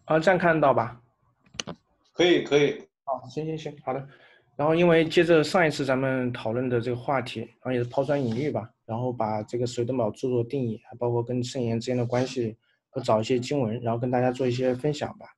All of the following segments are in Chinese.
啊，这样看得到吧？ 可以，可以。 好，行行行，好的。然后因为接着上一次咱们讨论的这个话题，然后也是抛砖引玉吧，然后把这个水灯堡著作定义，还包括跟圣言之间的关系，和找一些经文，然后跟大家做一些分享吧。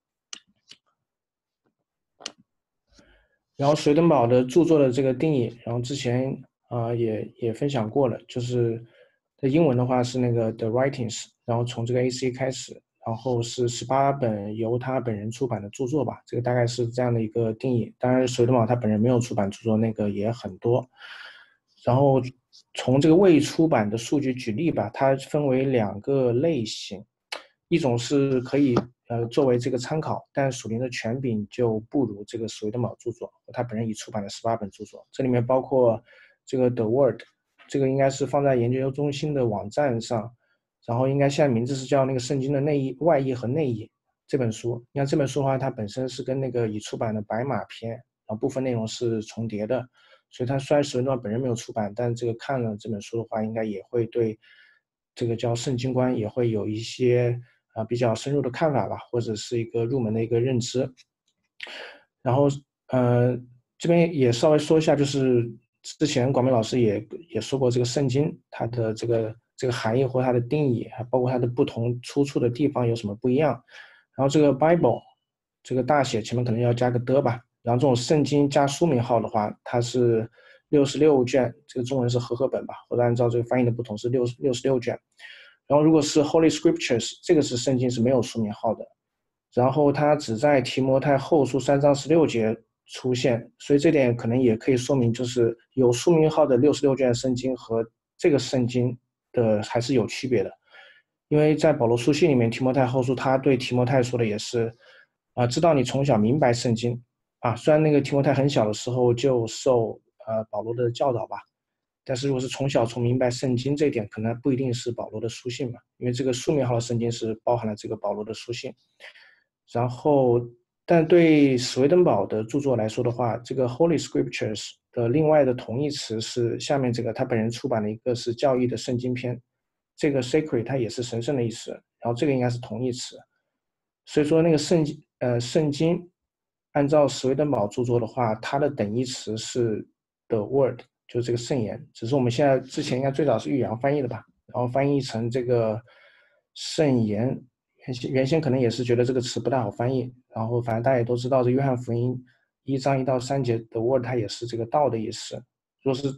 然后水灯堡的著作的这个定义，然后之前也分享过了，就是在英文的话是那个 The Writings，然后从这个 AC 开始，然后是18本由他本人出版的著作吧，这个大概是这样的一个定义。当然，水灯堡他本人没有出版著作，那个也很多。然后从这个未出版的数据举例吧，它分为2个类型，一种是可以作为这个参考，但属灵的权柄就不如这个所谓的某著作，他本人已出版的18本著作，这里面包括这个 The Word，这个应该是放在研究中心的网站上，然后应该现在名字是叫那个圣经的内译、外译和内译这本书。你看这本书的话，它本身是跟那个已出版的白马篇，然后部分内容是重叠的，所以它虽然史文段本人没有出版，但这个看了这本书的话，应该也会对这个叫圣经观也会有一些比较深入的看法吧，或者是一个入门的一个认知。然后呃这边也稍微说一下，就是之前广明老师也说过，这个圣经它的这个含义或它的定义，还包括它的不同出处的地方有什么不一样。然后这个 Bible 这个大写前面可能要加个的吧。然后这种圣经加书名号的话，它是66卷，这个中文是和合本吧，或者按照这个翻译的不同是66卷。然后如果是 Holy Scriptures，这个是圣经是没有书名号的。然后它只在提摩太后书3章16节出现，所以这点可能也可以说明，就是有书名号的66卷圣经和这个圣经的还是有区别的。因为在保罗书信里面，提摩太后书他对提摩太说的也是，知道你从小明白圣经虽然那个提摩太很小的时候就受保罗的教导吧，但是如果是从小从明白圣经这一点，可能不一定是保罗的书信嘛，因为这个书名号的圣经是包含了这个保罗的书信。然后，但对史威登堡的著作来说的话，这个 Holy Scriptures 的另外的同义词是下面这个他本人出版的一个是教义的圣经篇，这个 sacred 它也是神圣的意思，然后这个应该是同义词，所以说那个圣经按照史威登堡著作的话，它的等义词是 the word，就是这个圣言，只是我们现在之前应该最早是预言翻译的吧，然后翻译成这个圣言。原先可能也是觉得这个词不太好翻译，然后反正大家也都知道，这约翰福音1章1到3节的 word 它也是这个道的意思。若是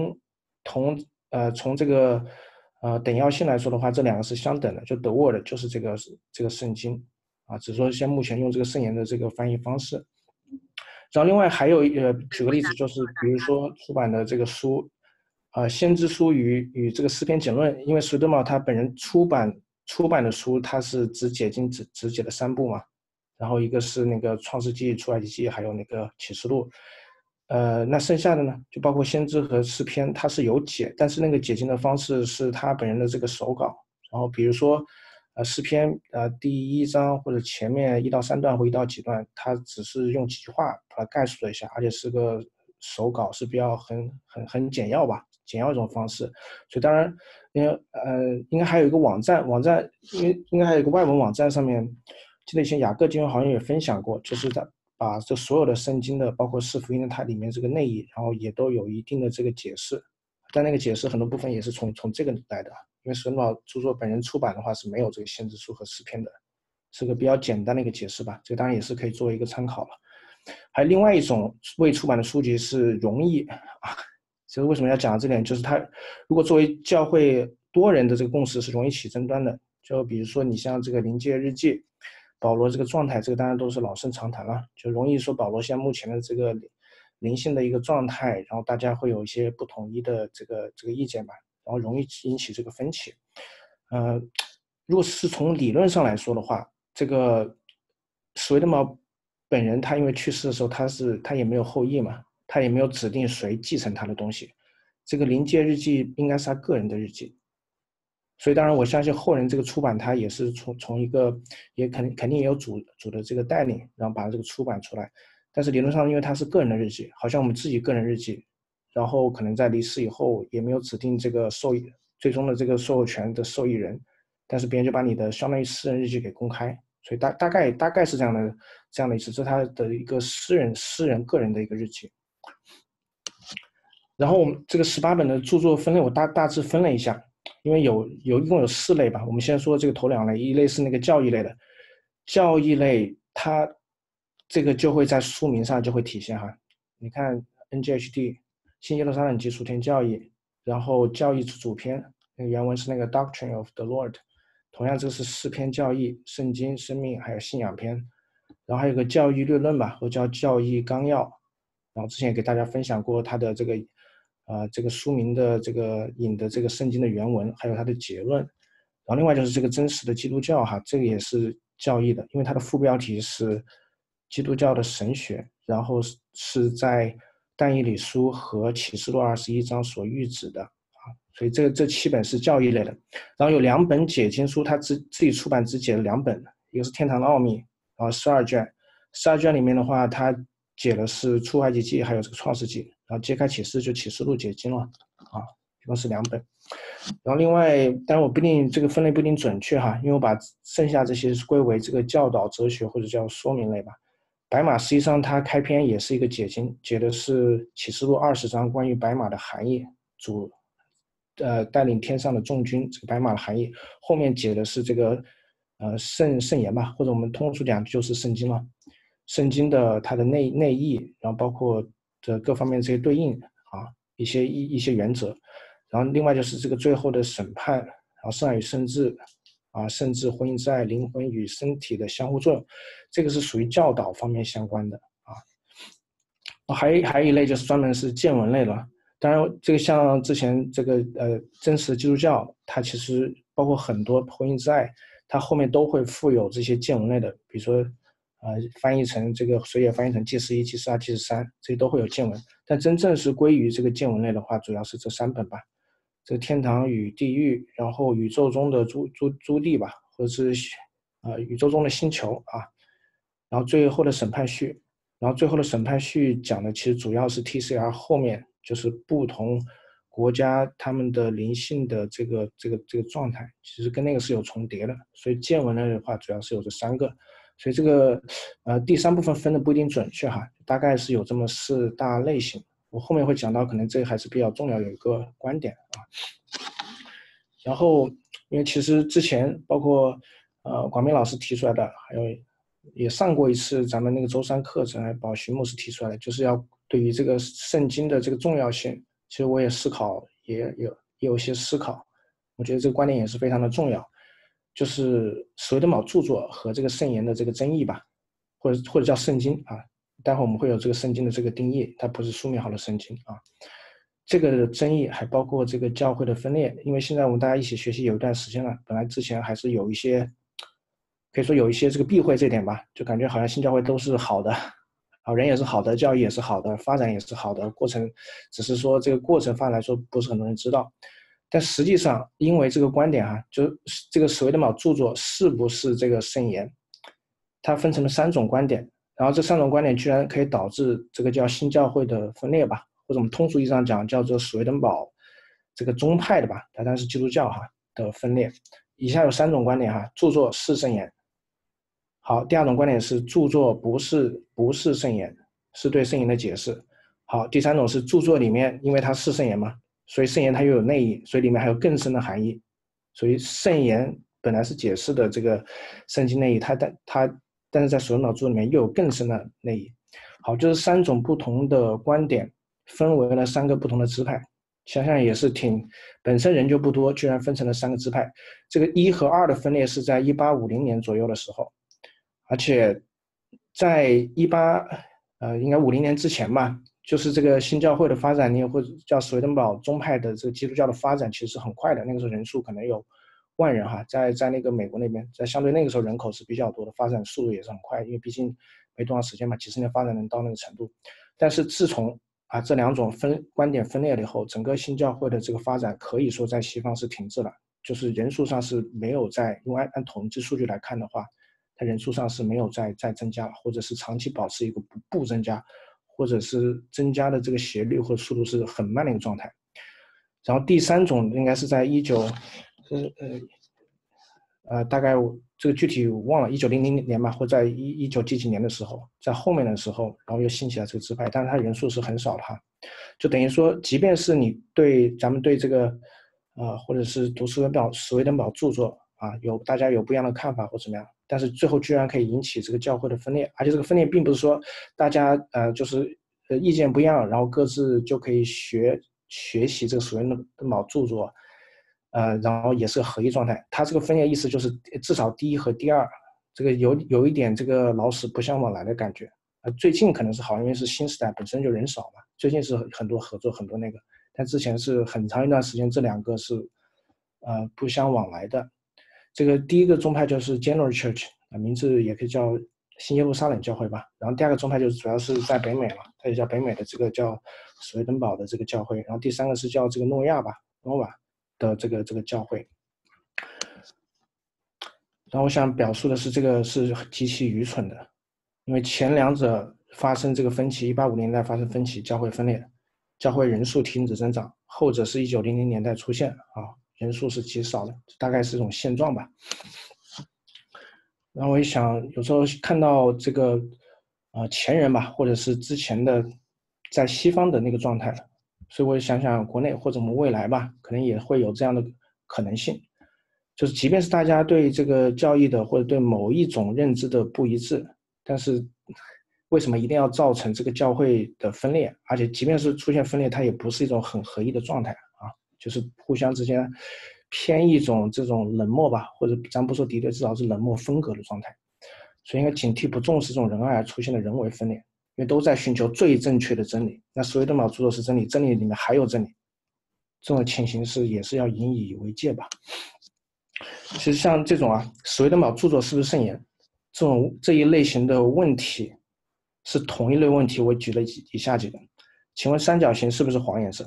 从这个等腰性来说的话，这两个是相等的，就 the word 就是这个圣经只是说现在目前用这个圣言的这个翻译方式。然后另外还有举个例子，就是比如说出版的这个书，先知书与这个诗篇简论，因为苏德茂他本人出版的书，他是只解经只解了3部嘛，然后一个是那个创世纪、出埃及记，还有那个启示录，那剩下的呢，就包括先知和诗篇，他是有解，但是那个解经的方式是他本人的这个手稿，然后比如说诗篇第1章或者前面1到3段或1到几段，它只是用几句话把它概述了一下，而且是个手稿，是比较很简要吧，简要一种方式。所以当然，应该还有一个网站应该还有一个外文网站上面，记得以前雅各经文好像也分享过，就是他把这所有的圣经的，包括四福音的它里面这个内译，然后也都有一定的这个解释，但那个解释很多部分也是从这个来的。因为神老著作本人出版的话是没有这个先知书和诗篇的，是个比较简单的一个解释吧，这个当然也是可以作为一个参考了。还有另外一种未出版的书籍是容易其实为什么要讲这点，就是它如果作为教会多人的这个共识是容易起争端的，就比如说你像这个临界日记，保罗这个状态，这个当然都是老生常谈了，就容易说保罗现在目前的这个灵性的一个状态，然后大家会有一些不统一的这个意见吧，然后容易引起这个分歧。呃，如果是从理论上来说的话，这个史威登堡本人他因为去世的时候，他也没有后裔嘛，他也没有指定谁继承他的东西。这个临界日记应该是他个人的日记，所以当然我相信后人这个出版，他也是从一个也肯定也有主的这个带领，然后把这个出版出来。但是理论上，因为他是个人的日记，好像我们自己个人日记，然后可能在离世以后也没有指定这个最终的这个所有权的受益人，但是别人就把你的相当于私人日记给公开， 所以大概是这样的意思，这是他的一个私人个人的一个日记。然后我们这个18本的著作分类，我大致分了一下，因为一共有4类吧。我们先说这个头2类，一类是那个教义类的，教义类它这个就会在书名上就会体现哈。你看 NGHD 新耶路撒冷及属天教义，然后教义主篇，那个原文是那个 Doctrine of the Lord， 同样这是4篇教义，圣经、生命还有信仰篇，然后还有个教义略论吧，或叫教义纲要。然后之前也给大家分享过它的这个书名的这个引的这个圣经的原文，还有它的结论。然后另外就是这个真实的基督教哈，这个也是教义的，因为它的副标题是基督教的神学，然后是在但以理书和启示录21章所预指的啊，所以这7本是教义类的。然后有2本解经书，他自己出版只解了2本，一个是天堂的奥秘，然后12卷里面的话，他解的是出埃及记还有这个创世纪，然后揭开启示就启示录解经了啊，一共是2本。然后另外，当然我不一定这个分类不一定准确哈，因为我把剩下这些归为这个教导哲学或者叫说明类吧。白马实际上它开篇也是一个解经，解的是启示录20章关于白马的含义，主带领天上的众军，这个白马的含义，后面解的是这个圣言吧，或者我们通俗讲就是圣经了。圣经的它的内意，然后包括这各方面这些对应啊，一些原则，然后另外就是这个最后的审判，然后圣爱与圣智啊，圣智婚姻之爱，灵魂与身体的相互作用，这个是属于教导方面相关的啊。还有一类就是专门是见闻类了。当然，这个像之前这个真实的基督教，它其实包括很多婚姻之爱，它后面都会附有这些见闻类的，比如说翻译成这个谁也翻译成祭司1、祭司2、祭司3，这些都会有见闻。但真正是归于这个见闻类的话，主要是这3本吧，这个天堂与地狱，然后宇宙中的诸地吧，或者是宇宙中的星球啊，然后最后的审判序，然后最后的审判序讲的其实主要是 TCR 后面就是不同国家他们的灵性的这个状态，其实跟那个是有重叠的，所以见闻类的话主要是有这3个。所以这个第3部分分的不一定准确哈，大概是有这么4大类型。我后面会讲到，可能这个还是比较重要的一个观点啊。然后，因为其实之前包括广明老师提出来的，还有也上过一次咱们那个周3课程，宝徐牧师提出来的，就是要对于这个圣经的这个重要性，其实我也思考，也有一些思考。我觉得这个观点也是非常的重要。就是史维登堡著作和这个圣言的这个争议吧，或者叫圣经啊，待会我们会有这个圣经的这个定义，它不是书面号的圣经啊。这个争议还包括这个教会的分裂，因为现在我们大家一起学习有一段时间了，本来之前还是有一些，可以说有一些这个避讳这点吧，就感觉好像新教会都是好的，人也是好的，教育也是好的，发展也是好的，过程只是说这个过程上来说不是很多人知道。但实际上，因为这个观点就这个史维登堡著作是不是这个圣言，它分成了3种观点，然后这3种观点居然可以导致这个叫新教会的分裂吧，或者我们通俗意义上讲叫做史维登堡这个宗派的吧，它当然是基督教的分裂。以下有3种观点著作是圣言。好，第2种观点是著作不是圣言，是对圣言的解释。好，第3种是著作里面因为它是圣言嘛，所以圣言它又有内意，所以里面还有更深的含义。所以圣言本来是解释的这个圣经内意，但是在史维登堡著作里面又有更深的内意。好，就是3种不同的观点分为了3个不同的支派，想想也是本身人就不多，居然分成了3个支派。这个1和2的分裂是在1850年左右的时候，而且在应该50年之前吧，就是这个新教会的发展，或者叫史维登堡宗派的这个基督教的发展，其实是很快的。那个时候人数可能有10000人在那个美国那边，在相对那个时候人口是比较多的，发展速度也是很快，因为毕竟没多长时间嘛，几十年发展能到那个程度。但是自从这2种观点分裂了以后，整个新教会的这个发展可以说在西方是停滞了，就是人数上是没有因为按统计数据来看的话，它人数上是没有再增加了，或者是长期保持一个不增加，或者是增加的这个斜率或者速度是很慢的一个状态。然后第3种应该是在大概这个具体忘了，1900年吧，或在19几年的时候，在后面的时候，然后又兴起了这个支派，但是它人数是很少的哈，就等于说，即便是你咱们对这个，或者是读史维登堡著作啊，大家有不一样的看法或怎么样，但是最后居然可以引起这个教会的分裂，而且这个分裂并不是说大家就是意见不一样，然后各自就可以学习这个史维登堡著作。然后也是合一状态。它这个分裂意思就是至少第一和第二，这个有一点这个老死不相往来的感觉。最近可能是好，因为是新时代本身就人少嘛，最近是很多合作很多那个，但之前是很长一段时间这两个是不相往来的。这个第一个宗派就是 General Church 名字也可以叫新耶路撒冷教会吧。然后第二个宗派就是主要是在北美了，它也叫北美的这个叫史维登堡的这个教会。然后第三个是叫这个诺亚吧 ，Nova。的这个教会，然后我想表述的是，这个是极其愚蠢的，因为前两者发生这个分歧，1850年代发生分歧，教会分裂，教会人数停止增长；后者是1900年代出现啊，人数是极少的，大概是一种现状吧。然后我也想，有时候看到这个前人吧，或者是之前的在西方的那个状态。所以我想想，国内或者我们未来吧，可能也会有这样的可能性，就是即便是大家对这个教义的或者对某一种认知的不一致，但是为什么一定要造成这个教会的分裂？而且即便是出现分裂，它也不是一种很合一的状态啊，就是互相之间偏一种这种冷漠吧，或者咱不说敌对，至少是冷漠分隔的状态。所以应该警惕不重视这种仁爱而出现的人为分裂。因为都在寻求最正确的真理，那史维登堡著作是真理，真理里面还有真理，这种情形也是要引以为戒吧。其实像这种史维登堡著作是不是圣言，这一类型的问题是同一类问题。我举了以下几个，请问三角形是不是黄颜色？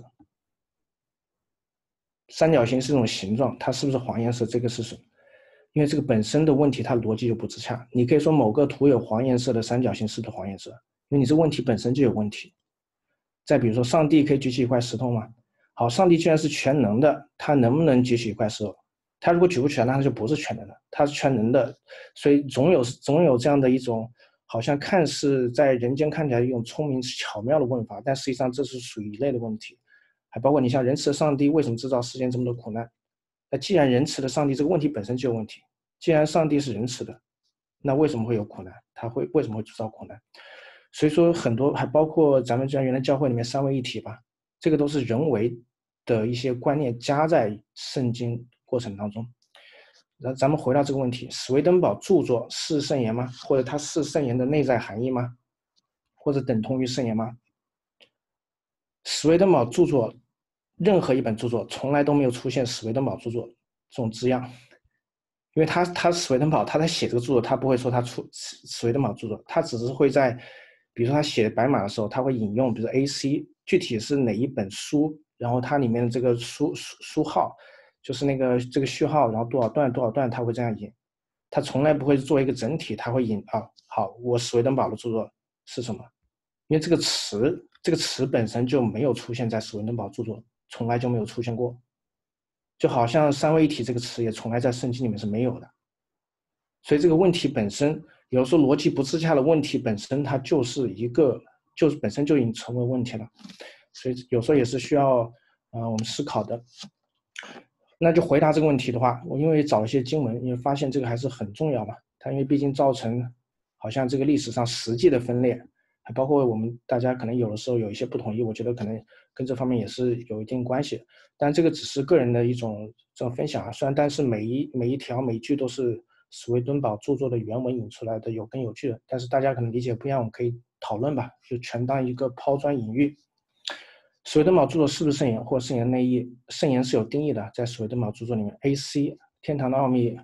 三角形是一种形状，它是不是黄颜色？这个是什么？因为这个本身的问题，它逻辑就不自洽。你可以说某个图有黄颜色的三角形是不是黄颜色？因为你这问题本身就有问题。再比如说，上帝可以举起一块石头吗？好，上帝既然是全能的，他能不能举起一块石头？他如果举不起来，那他就不是全能的，他是全能的。所以总有这样的一种，好像看似在人间看起来一种聪明巧妙的问法，但实际上这是属于一类的问题。还包括你像仁慈的上帝为什么制造世间这么多苦难？那既然仁慈的上帝这个问题本身就有问题，既然上帝是仁慈的，那为什么会有苦难？他为什么会制造苦难？所以说很多还包括咱们原来教会里面三位一体吧，这个都是人为的一些观念加在圣经过程当中。然后咱们回到这个问题，史维登堡著作是圣言吗？或者它是圣言的内在含义吗？或者等同于圣言吗？史维登堡著作任何一本著作从来都没有出现史维登堡著作这种字样，因为他史维登堡他在写这个著作，他不会说他出史维登堡著作，他只是会在比如说他写白马的时候，他会引用比如说 AC， 具体是哪一本书，然后它里面的这个书号就是这个序号，然后多少段他会这样引，他从来不会作为一个整体，他会引好，我史维登堡的著作是什么？因为这个词本身就没有出现在史维登堡著作，从来就没有出现过，就好像三位一体这个词也从来在圣经里面是没有的。所以这个问题本身，有时候逻辑不自洽的问题本身，它就是本身就已经成为问题了。所以有时候也是需要我们思考的。那就回答这个问题的话，我因为找一些经文，因为发现这个还是很重要嘛。它因为毕竟造成好像这个历史上实际的分裂，还包括我们大家可能有的时候有一些不统一，我觉得可能跟这方面也是有一定关系。但这个只是个人的一种这种分享虽然但是每一条每一句都是史维登堡著作的原文引出来的，有根有据的，但是大家可能理解不一样，我们可以讨论吧，就全当一个抛砖引玉。史维登堡著作是不是圣言或圣言内义？圣言是有定义的，在史维登堡著作里面 ，AC 天堂的奥秘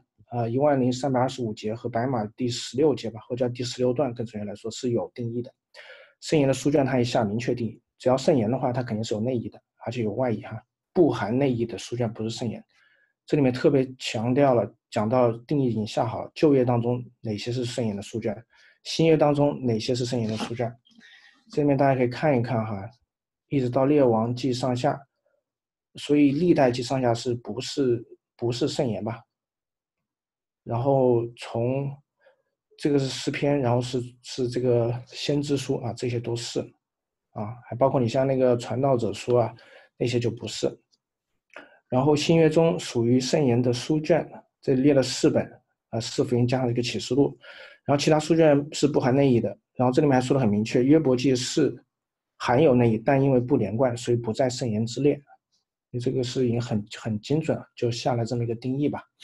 10325节和白马第16节吧，或者叫第16段，更准确来说是有定义的。圣言的书卷它也下明确定义，只要圣言的话，它肯定是有内义的，而且有外义不含内义的书卷不是圣言。这里面特别强调了，讲到定义已经下好了，旧约当中哪些是圣言的书卷，新约当中哪些是圣言的书卷，这里面大家可以看一看一直到列王记上下，所以历代记上下是不是圣言吧？ 然后从这个是诗篇，然后是这个先知书啊，这些都是啊，还包括你像那个传道者书啊，那些就不是。然后新约中属于圣言的书卷，这列了4本啊，4福音加上一个启示录，然后其他书卷是不含内译的。然后这里面还说的很明确，约伯记是含有内译，但因为不连贯，所以不在圣言之列。你这个是已经很精准了，就下了这么一个定义吧。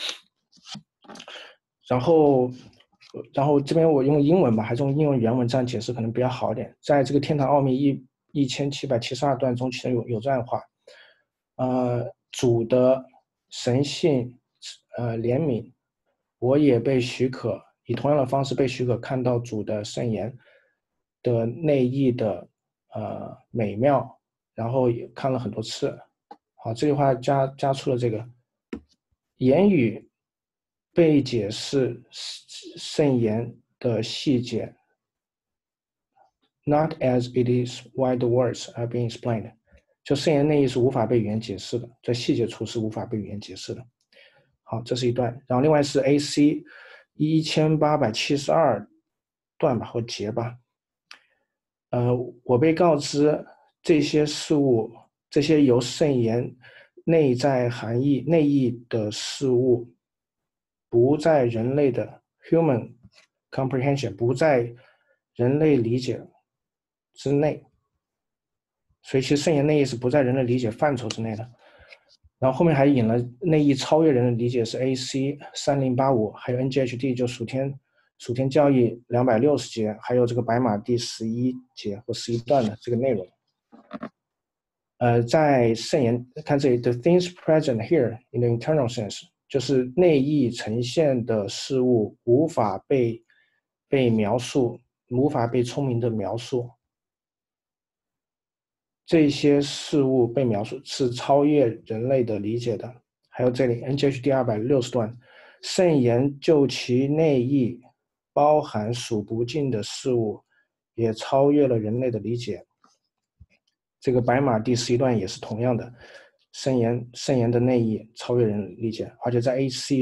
然后这边我用英文吧，还是用英文原文这样解释可能比较好一点。在这个天堂奥秘1772段中，其实有这样的话，主的神性，怜悯，我也被许可以同样的方式被许可看到主的圣言的内意的美妙，然后也看了很多次。好，这句话加出了这个言语被解释圣言的细节 ，not as it is why the words are being explained。就圣言内意是无法被语言解释的，在细节处是无法被语言解释的。好，这是一段。然后另外是 AC 1872段吧或节吧。我被告知这些事物，这些由圣言内在含义内意的事物，不在人类的 human comprehension， 不在人类理解之内。所以其实圣言内意是不在人类理解范畴之内的。然后后面还引了内意超越人的理解是 AC 3085，还有 NGHD 就属天教义260节，还有这个白马第11节或11段的这个内容。在圣言看这里 ，the things present here in the internal sense， 就是内意呈现的事物无法被描述，无法被聪明的描述。这些事物被描述是超越人类的理解的。还有这里 NGHD 260段，圣言就其内意包含数不尽的事物，也超越了人类的理解。这个白马第11段也是同样的，圣言的内意超越人理解，而且在 AC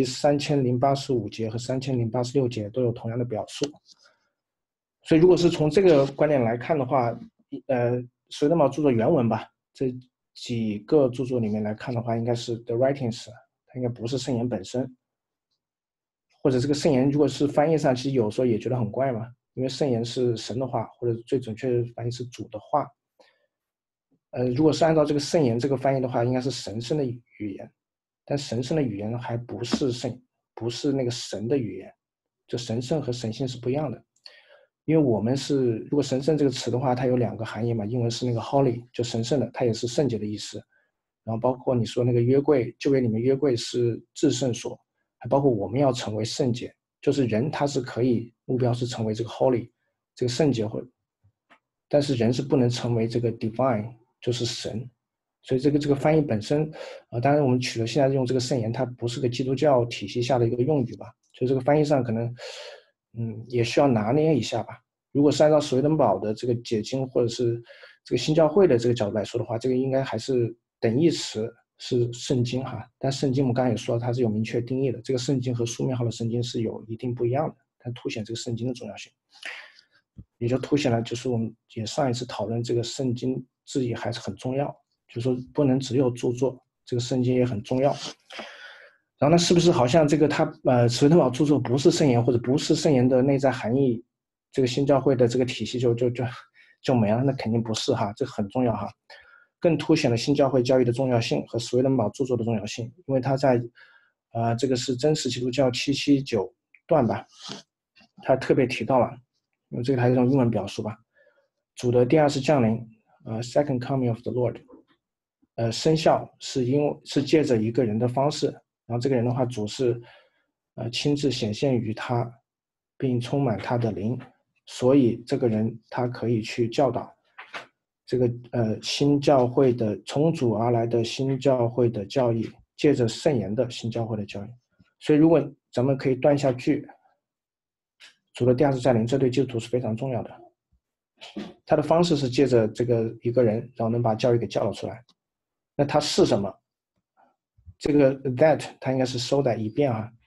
3085节和3086节都有同样的表述。所以如果是从这个观点来看的话，水德堡著作原文吧，这几个著作里面来看的话，应该是 The Writings， 它应该不是圣言本身，或者这个圣言如果是翻译上，其实有时候也觉得很怪嘛，因为圣言是神的话，或者最准确的翻译是主的话。如果是按照这个圣言这个翻译的话，应该是神圣的语言，但神圣的语言还不是那个神的语言，就神圣和神性是不一样的。因为我们是，如果神圣这个词的话，它有2个含义嘛，英文是那个 holy， 就神圣的，它也是圣洁的意思。然后包括你说那个约柜，旧约里面约柜是至圣所，还包括我们要成为圣洁，就是人他是可以目标是成为这个 holy， 这个圣洁但是人是不能成为这个 divine， 就是神。所以这个翻译本身，当然我们取了现在用这个圣言，它不是个基督教体系下的一个用语吧，所以这个翻译上可能。也需要拿捏一下吧。如果是按照史威登堡的这个解经，或者是这个新教会的这个角度来说的话，这个应该还是等义词是圣经哈。但圣经我们刚才也说了，它是有明确定义的。这个圣经和书面号的圣经是有一定不一样的，它凸显这个圣经的重要性，也就凸显了就是我们也上一次讨论这个圣经字义还是很重要，就是说不能只有著作，这个圣经也很重要。然后呢，是不是好像这个史威登堡著作不是圣言，或者不是圣言的内在含义，这个新教会的这个体系就没了？那肯定不是哈，这很重要哈，更凸显了新教会教育的重要性和史威登堡著作的重要性，因为他在这个是真实基督教779段吧，他特别提到了，因为这个还是用英文表述吧，主的第2次降临，second coming of the Lord，生效是借着一个人的方式。然后这个人的话，主是亲自显现于他，并充满他的灵，所以这个人他可以去教导这个新教会的从主而来的新教会的教义，借着圣言的新教会的教义。所以如果咱们可以断下句，主的第2次降临，这对基督徒是非常重要的。他的方式是借着这个一个人，然后能把教义给教导出来。那他是什么？这个 that 它应该是 so that 以便啊，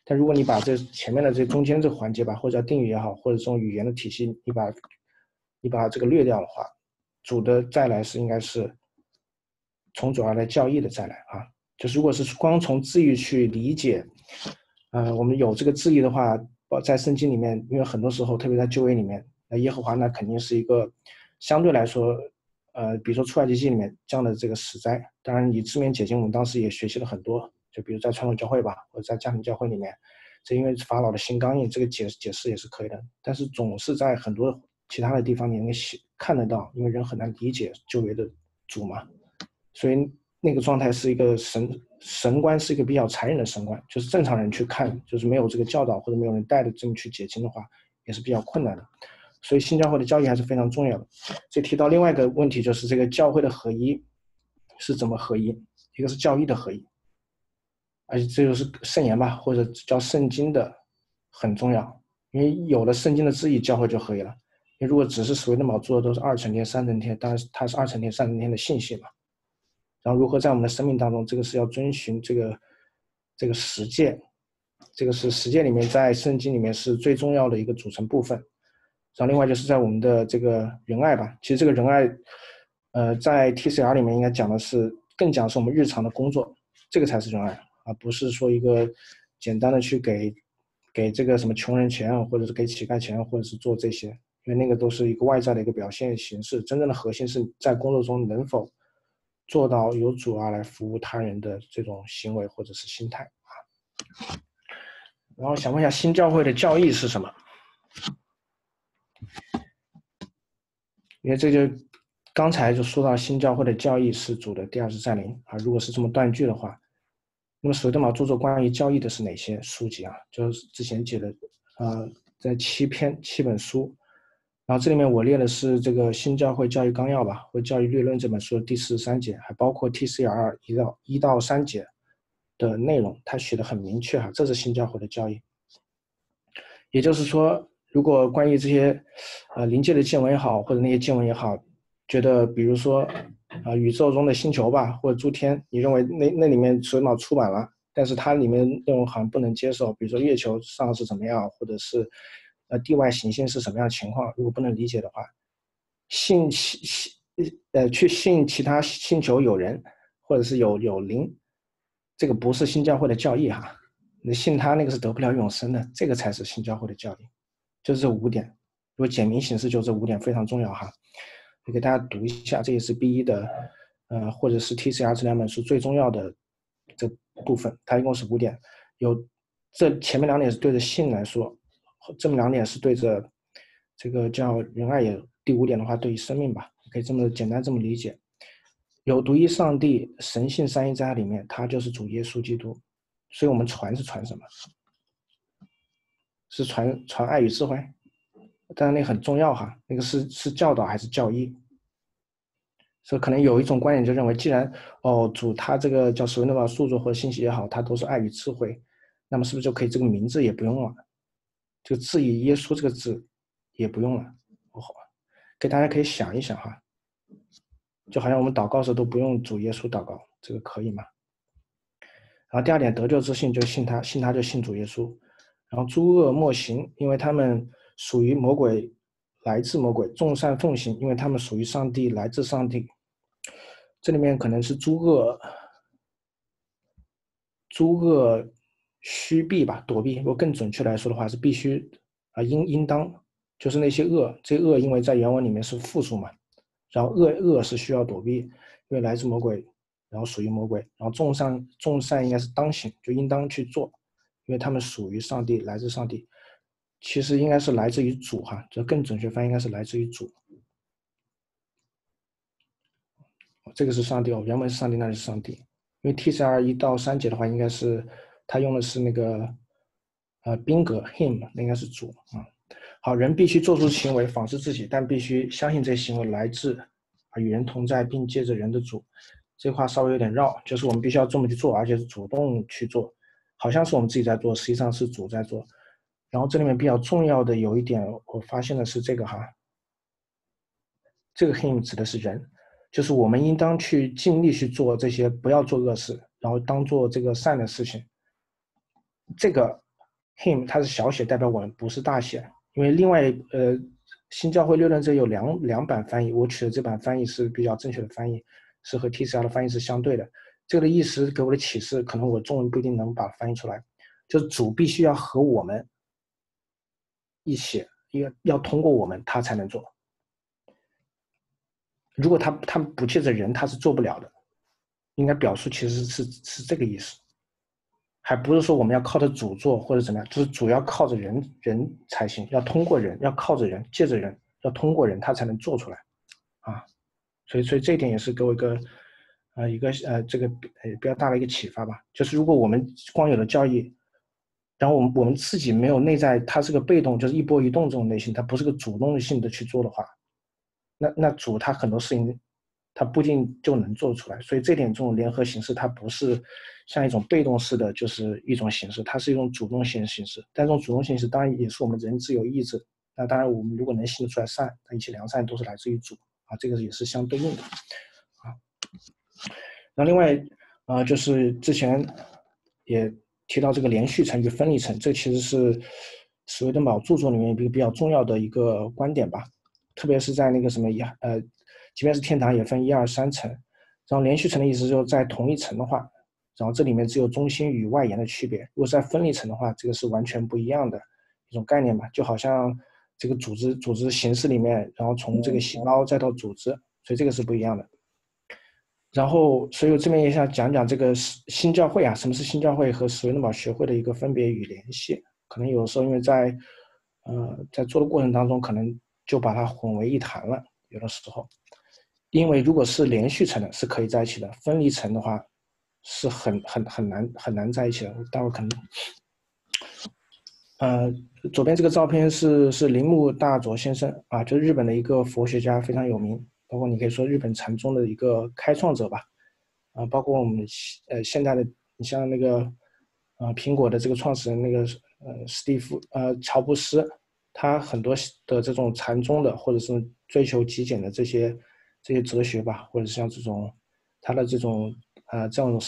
但如果你把这前面的这中间这个环节吧，或者叫定语也好，或者这种语言的体系，你把这个略掉的话，主的再来是应该是从主而来教义的再来啊。就是如果是光从字义去理解，我们有这个字义的话，在圣经里面，因为很多时候，特别在旧约里面，耶和华那肯定是一个相对来说，比如说出埃及记里面这样的这个实在，当然以字面解经，我们当时也学习了很多，就比如在传统教会吧，或者在家庭教会里面，这因为法老的新刚印，这个解释也是可以的，但是总是在很多其他的地方你能看得到，因为人很难理解旧约的主嘛，所以那个状态是一个神观，是一个比较残忍的神观，就是正常人去看，就是没有这个教导或者没有人带着这么去解经的话，也是比较困难的。所以新教会的教义还是非常重要的。所以提到另外一个问题，就是这个教会的合一是怎么合一？一个是教义的合一，而且这就是圣言吧，或者叫圣经的很重要，因为有了圣经的字义，教会就合一了。因为如果只是所谓的卯做的都是二层天、三层天，当然它是二层天、三层天的信息嘛。然后如何在我们的生命当中，这个是要遵循这个实践，这个是实践里面在圣经里面是最重要的一个组成部分。然后另外就是在我们的这个仁爱吧，其实这个仁爱，在 TCR 里面应该讲的是更讲是我们日常的工作，这个才是仁爱，而不是说一个简单的去给这个什么穷人钱，或者是给乞丐钱，或者是做这些，因为那个都是一个外在的一个表现形式，真正的核心是在工作中能否做到由主啊来服务他人的这种行为或者是心态啊。然后想问一下，新教会的教义是什么？因为这就刚才就说到新教会的教义是主的第二次再临啊。如果是这么断句的话，那么史德堡著作关于教义的是哪些书籍啊？就是之前写的在7本书。然后这里面我列的是这个新教会教育纲要吧，或教育略论这本书的第43节，还包括 TCR 1到3节的内容，它写的很明确哈，这是新教会的教义。也就是说，如果关于这些灵界的见闻也好，或者那些见闻也好，觉得比如说宇宙中的星球吧，或者诸天，你认为那里面水卯出版了，但是它里面内容好像不能接受，比如说月球上是怎么样，或者是地外行星是什么样的情况，如果不能理解的话，去信其他星球有人，或者是有灵，这个不是新教会的教义哈。你信他那个是得不了永生的，这个才是新教会的教义，就是这5点。如果简明形式就这5点非常重要哈，我给大家读一下，这也是 B1的或者是 TCR 这2本书最重要的这部分，它一共是5点，有这前面2点是对着信来说，这么2点是对着这个叫仁爱，也第5点的话对于生命吧，可以这么简单这么理解。有独一上帝，神性三一在它里面，它就是主耶稣基督。所以我们传是传什么？是传爱与智慧，当然那很重要哈，那个是教导还是教义？所以可能有一种观点就认为，既然主他这个叫所谓的著作或者信息也好，它都是爱与智慧，那么是不是就可以这个名字也不用了？这个字以耶稣这个字也不用了？给大家可以想一想哈，就好像我们祷告时都不用主耶稣祷告，这个可以吗？然后第2点，得救之信就信他，信他就信主耶稣。然后诸恶莫行，因为他们属于魔鬼，来自魔鬼；众善奉行，因为他们属于上帝，来自上帝。这里面可能是诸恶须避吧，躲避。如果更准确来说的话，是必须应当，就是那些恶，这恶因为在原文里面是复数嘛，然后恶是需要躲避，因为来自魔鬼，然后属于魔鬼。然后众善应该是当行，就应当去做，因为他们属于上帝，来自上帝。其实应该是来自于主哈，这更准确翻译应该是来自于主。这个是上帝原文是上帝，那里是上帝。因为 TCR 1到3节的话，应该是他用的是那个宾格 him， 那应该是主啊。好，人必须做出行为仿视自己，但必须相信这些行为来自与人同在，并借着人的主。这话稍微有点绕，就是我们必须要这么去做，而且是主动去做，好像是我们自己在做，实际上是主在做。然后这里面比较重要的有一点，我发现的是这个哈，这个 him 指的是人，就是我们应当去尽力去做这些，不要做恶事，然后当做这个善的事情。这个 him 它是小写代表我们，不是大写。因为另外新教会六论者有两版翻译，我取的这版翻译是比较正确的翻译，是和 TCL 的翻译是相对的。这个的意思给我的启示，可能我中文不一定能把它翻译出来，就是主必须要和我们一起，要通过我们他才能做。如果他不借着人，他是做不了的。应该表述其实是这个意思，还不是说我们要靠着主做或者怎么样，就是主要靠着人才行，要通过人，要靠着人，借着人，要通过人，他才能做出来啊。所以这一点也是给我这个比较大的一个启发吧。就是如果我们光有了教义，然后我们自己没有内在，它是个被动，就是一波一动这种类型，它不是个主动性的去做的话，那主他很多事情他不一定就能做出来。所以这点这种联合形式它不是像一种被动式的就是一种形式，它是一种主动性的形式。但这种主动性形式当然也是我们人自由意志，那当然我们如果能行得出来善，那一切良善都是来自于主啊，这个也是相对应的啊。那另外就是之前也提到这个连续层与分离层，这其实是史维登堡著作里面一个比较重要的一个观点吧。特别是在那个什么即便是天堂也分1、2、3层，然后连续层的意思就是在同一层的话，然后这里面只有中心与外延的区别。如果在分离层的话，这个是完全不一样的一种概念吧，就好像这个组织形式里面，然后从这个细胞再到组织，所以这个是不一样的。然后，所以我这边也想讲讲这个新教会啊，什么是新教会和史维登堡学会的一个分别与联系。可能有时候因为在做的过程当中，可能就把它混为一谈了。有的时候，因为如果是连续层的，是可以在一起的；分离层的话，是很难在一起的。待会儿可能，左边这个照片是铃木大佐先生啊，就是日本的一个佛学家，非常有名。包括你可以说日本禅宗的一个开创者吧，包括我们现在的，你像那个苹果的这个创始人那个乔布斯，他很多的这种禅宗的或者是追求极简的这些哲学吧，或者像这种他的这种这种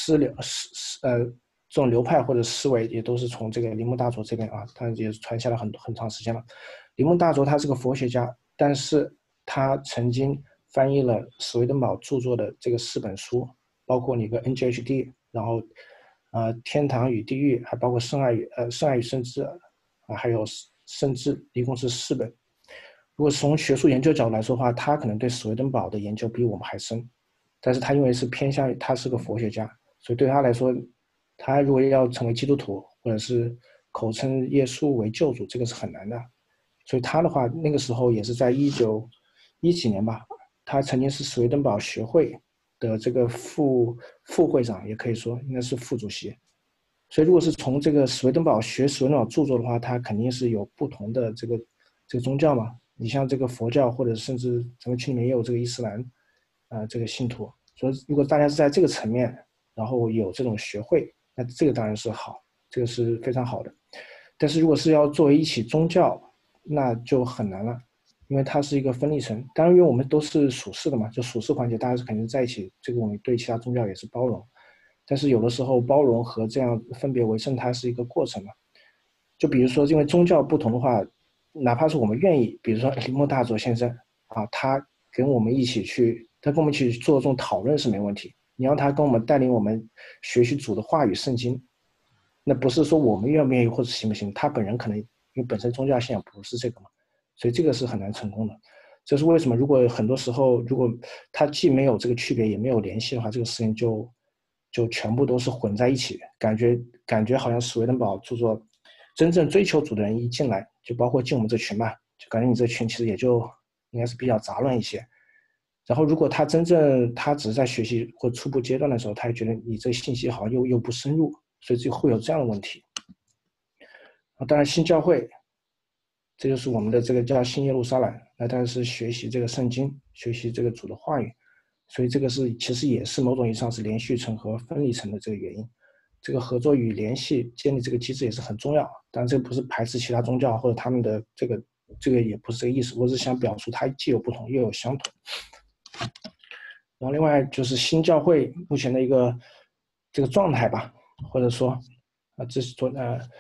这种流派或者思维也都是从这个铃木大佐这边啊，他也传下来很长时间了。铃木大佐他是个佛学家，但是他曾经翻译了史维登堡著作的这个4本书，包括你个 NGHD， 然后天堂与地狱，还包括圣爱与圣智还有圣智，一共是4本。如果从学术研究角度来说的话，他可能对史维登堡的研究比我们还深，但是他因为是偏向于他是个佛学家，所以对他来说，他如果要成为基督徒或者是口称耶稣为救主，这个是很难的。所以他的话，那个时候也是在1910几年吧，他曾经是史维登堡学会的这个副会长，也可以说应该是副主席。所以如果是从这个史维登堡学史维登堡著作的话，他肯定是有不同的这个宗教嘛。你像这个佛教，或者甚至咱们群里面也有这个伊斯兰这个信徒。所以如果大家是在这个层面，然后有这种学会，那这个当然是好，这个是非常好的。但是如果是要作为一起宗教，那就很难了，因为它是一个分离层。当然，因为我们都是属世的嘛，就属世环节，大家是肯定在一起，这个我们对其他宗教也是包容。但是有的时候包容和这样分别为圣，它是一个过程嘛。就比如说，因为宗教不同的话，哪怕是我们愿意，比如说铃木大佐先生啊，他跟我们一起去做这种讨论是没问题。你让他跟我们带领我们学习主的话语圣经，那不是说我们愿不愿意或者行不行，他本人可能因为本身宗教信仰不是这个嘛，所以这个是很难成功的。这是为什么？如果很多时候，如果他既没有这个区别，也没有联系的话，这个事情就全部都是混在一起，感觉好像史维登堡著作真正追求主的人一进来，就包括进我们这群嘛，就感觉你这群其实也就应该是比较杂乱一些。然后如果他只是在学习或初步阶段的时候，他也觉得你这信息好像又不深入，所以就会有这样的问题。当然新教会，这就是我们的这个叫新耶路撒冷，那当然是学习这个圣经，学习这个主的话语，所以这个其实也是某种意义上是连续层和分离层的这个原因。这个合作与联系建立这个机制也是很重要，当然这不是排斥其他宗教或者他们的这个也不是这个意思，我只是想表述它既有不同又有相同。然后另外就是新教会目前的一个这个状态吧，或者说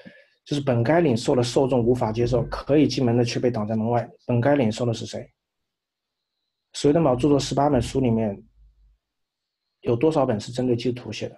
就是本该领受的受众无法接受，可以进门的却被挡在门外。本该领受的是谁？史威登堡著作18本书里面，有多少本是针对基督徒写的？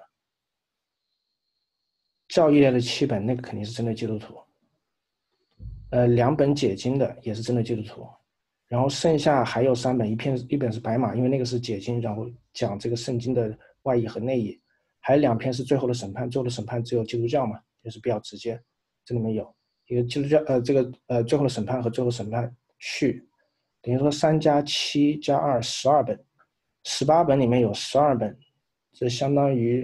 教义类的7本，那个肯定是针对基督徒。2本解经的也是针对基督徒。然后剩下还有3本，一本是白马，因为那个是解经，然后讲这个圣经的外译和内译。还有2篇是最后的审判，最后的审判只有基督教嘛，就是比较直接。这里面有一个基督教，最后的审判和最后审判序，等于说3加7加2 12本，18本里面有12本，这相当于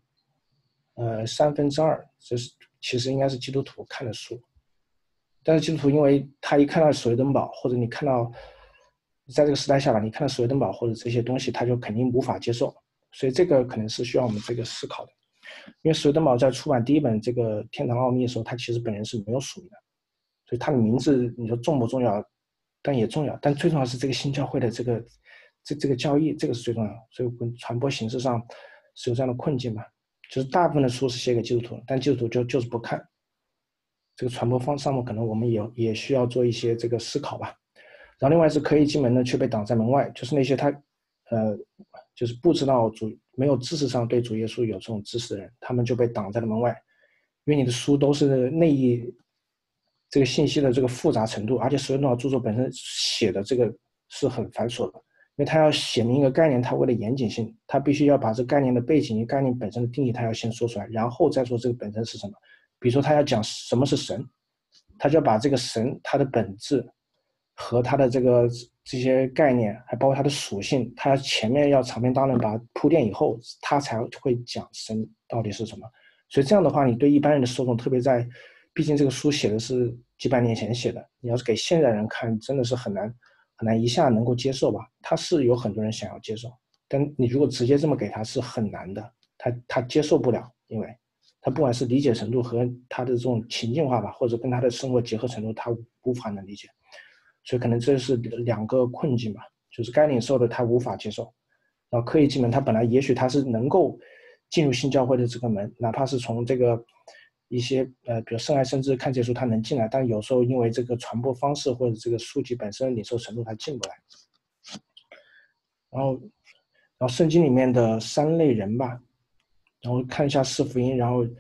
2/3，这是其实应该是基督徒看的书。但是基督徒因为他一看到史威登堡，或者你看到在这个时代下吧，你看到史威登堡或者这些东西，他就肯定无法接受，所以这个可能是需要我们这个思考的。因为史威登堡在出版第1本这个《天堂奥秘》的时候，他其实本人是没有署名的，所以他的名字你说重不重要？但也重要，但最重要是这个新教会的这个教义，这个是最重要的。所以传播形式上是有这样的困境吧，就是大部分的书是写给基督徒，但基督徒就是不看。这个传播方上面可能我们也需要做一些这个思考吧。然后另外是可以进门的却被挡在门外，就是那些他就是不知道没有知识上对主耶稣有这种知识的人，他们就被挡在了门外。因为你的书都是内译这个信息的这个复杂程度，而且史威登堡著作本身写的这个是很繁琐的，因为他要写明一个概念，他为了严谨性，他必须要把这个概念的背景、概念本身的定义，他要先说出来，然后再说这个本身是什么。比如说他要讲什么是神，他就要把这个神它的本质和它的这些概念，还包括它的属性，他前面要长篇大论把它铺垫以后，他才会讲神到底是什么。所以这样的话，你对一般人的受众，特别在毕竟这个书写的是几百年前写的，你要是给现在人看，真的是很难一下能够接受吧。他是有很多人想要接受，但你如果直接这么给他是很难的，他接受不了，因为他不管是理解程度和他的这种情境化吧，或者跟他的生活结合程度，他无法能理解。所以可能这是2个困境吧，就是该领受的他无法接受，然后可以进门，他本来也许他是能够进入新教会的这个门，哪怕是从这个一些比如圣爱甚至看这书他能进来，但有时候因为这个传播方式或者这个书籍本身领受程度他进不来。然后圣经里面的3类人吧，然后看一下4福音，然后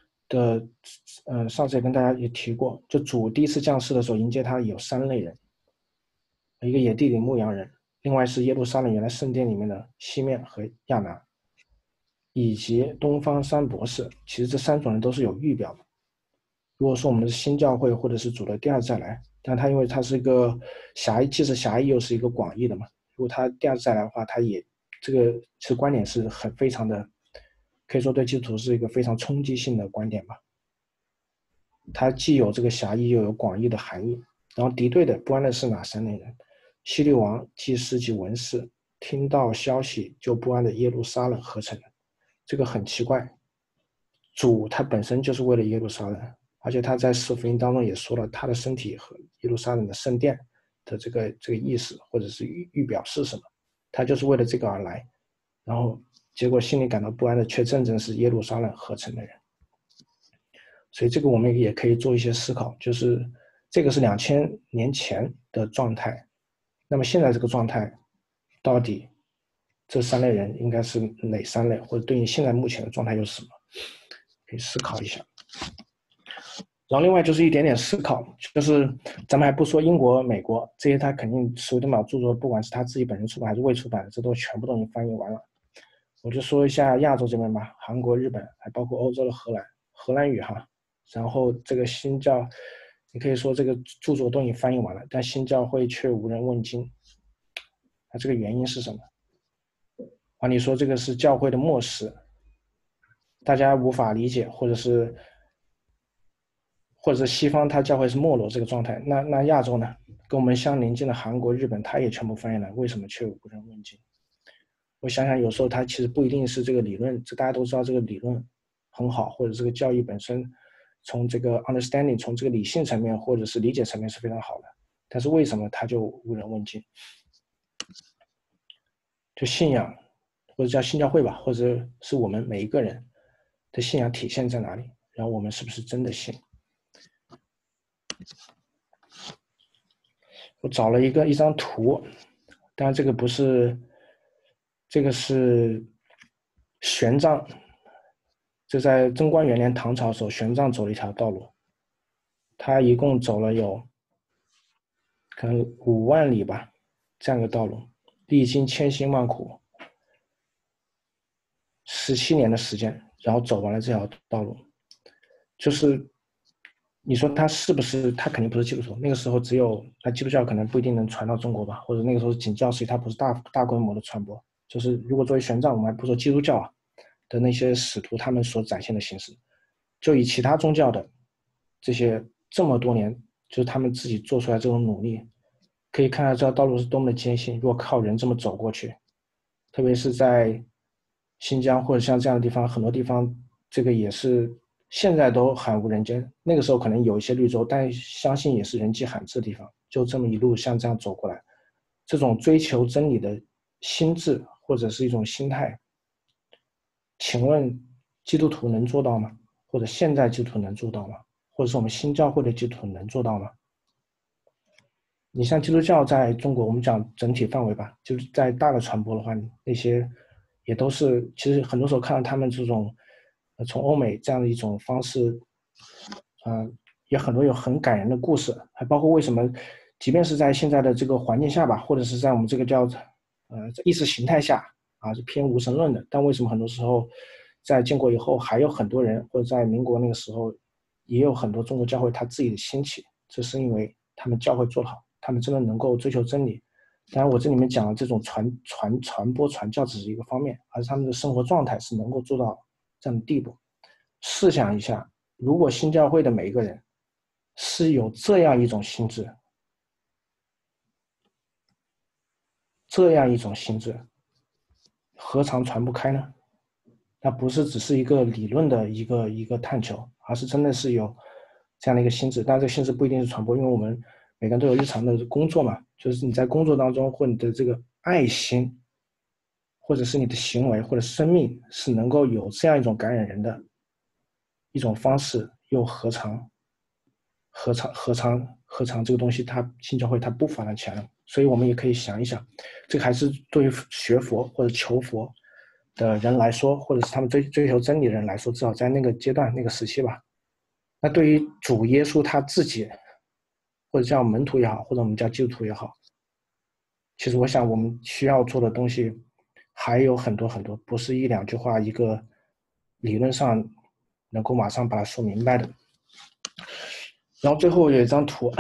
上次也跟大家也提过，就主第一次降世的时候迎接他有3类人，一个野地里牧羊人，另外是耶路撒冷原来圣殿里面的西面和亚拿，以及东方3博士。其实这3种人都是有预表的。如果说我们的新教会或者是主的第2次再来，但他因为他是一个狭义，既是狭义又是一个广义的嘛，如果他第2次再来的话，他也这个其实观点是非常的，可以说对基督徒是一个非常冲击性的观点吧。它既有这个狭义又有广义的含义。然后敌对的不安的是哪3类人？希律王、祭司及文士，听到消息就不安的耶路撒冷合成的。这个很奇怪，主他本身就是为了耶路撒冷，而且他在4福音当中也说了他的身体和耶路撒冷的圣殿的这个意思或者是预表是什么，他就是为了这个而来，然后结果心里感到不安的却正是耶路撒冷合成的人。所以这个我们也可以做一些思考，就是这个是2000年前的状态，那么现在这个状态到底这3类人应该是哪3类，或者对应现在目前的状态又是什么，可以思考一下。然后另外就是一点点思考，就是咱们还不说英国、美国这些，他肯定史威登堡著作，不管是他自己本身出版还是未出版的，这都全部都已经翻译完了。我就说一下亚洲这边吧，韩国、日本，还包括欧洲的荷兰语哈。然后这个新教，你可以说这个著作都已经翻译完了，但新教会却无人问津。那这个原因是什么？你说这个是教会的末世，大家无法理解，或者是西方它教会是没落这个状态，那亚洲呢？跟我们相邻近的韩国、日本，它也全部翻译了，为什么却无人问津？我想想，有时候它其实不一定是这个理论，这大家都知道这个理论很好，或者这个教义本身从这个 understanding 从这个理性层面或者是理解层面是非常好的，但是为什么它就无人问津？就信仰或者叫新教会吧，或者是我们每一个人的信仰体现在哪里？然后我们是不是真的信？ 我找了一张图，当然这个不是，这个是玄奘，这在贞观元年唐朝的时候，玄奘走了一条道路，他一共走了有可能5万里吧，这样一个道路，历经千辛万苦，17年的时间，然后走完了这条道路。就是你说他是不是？他肯定不是基督徒。那个时候只有那基督教可能不一定能传到中国吧，或者那个时候景教时期，它不是大规模的传播。就是如果作为玄奘，我们还不说基督教啊的那些使徒他们所展现的形式，就以其他宗教的这些这么多年，就是他们自己做出来这种努力，可以看到这条道路是多么的艰辛。如果靠人这么走过去，特别是在新疆或者像这样的地方，很多地方这个也是现在都罕无人间。那个时候可能有一些绿洲，但相信也是人迹罕至的地方。就这么一路像这样走过来，这种追求真理的心智或者是一种心态，请问基督徒能做到吗？或者现在基督徒能做到吗？或者是我们新教会的基督徒能做到吗？你像基督教在中国，我们讲整体范围吧，就是在大的传播的话，那些也都是，其实很多时候看到他们这种，从欧美这样的一种方式，也很多有很感人的故事，还包括为什么，即便是在现在的这个环境下吧，或者是在我们这个叫，意识形态下啊，是偏无神论的，但为什么很多时候，在建国以后还有很多人，或者在民国那个时候，也有很多中国教会他自己的兴起，这是因为他们教会做得好。他们真的能够追求真理。当然，我这里面讲的这种传播传教只是一个方面，而是他们的生活状态是能够做到这样的地步。试想一下，如果新教会的每一个人是有这样一种心智，这样一种心智，何尝传不开呢？那不是只是一个理论的一个探求，而是真的是有这样的一个心智。但这个心智不一定是传播，因为我们每个人都有日常的工作嘛，就是你在工作当中或你的这个爱心，或者是你的行为或者生命是能够有这样一种感染人的一种方式，又何尝这个东西它新教会它不发展起来了？所以我们也可以想一想，这个还是对于学佛或者求佛的人来说，或者是他们追求真理的人来说，至少在那个阶段那个时期吧。那对于主耶稣他自己，或者叫门徒也好，或者我们叫基督徒也好，其实我想我们需要做的东西还有很多很多，不是一两句话一个理论上能够马上把它说明白的。然后最后有一张图，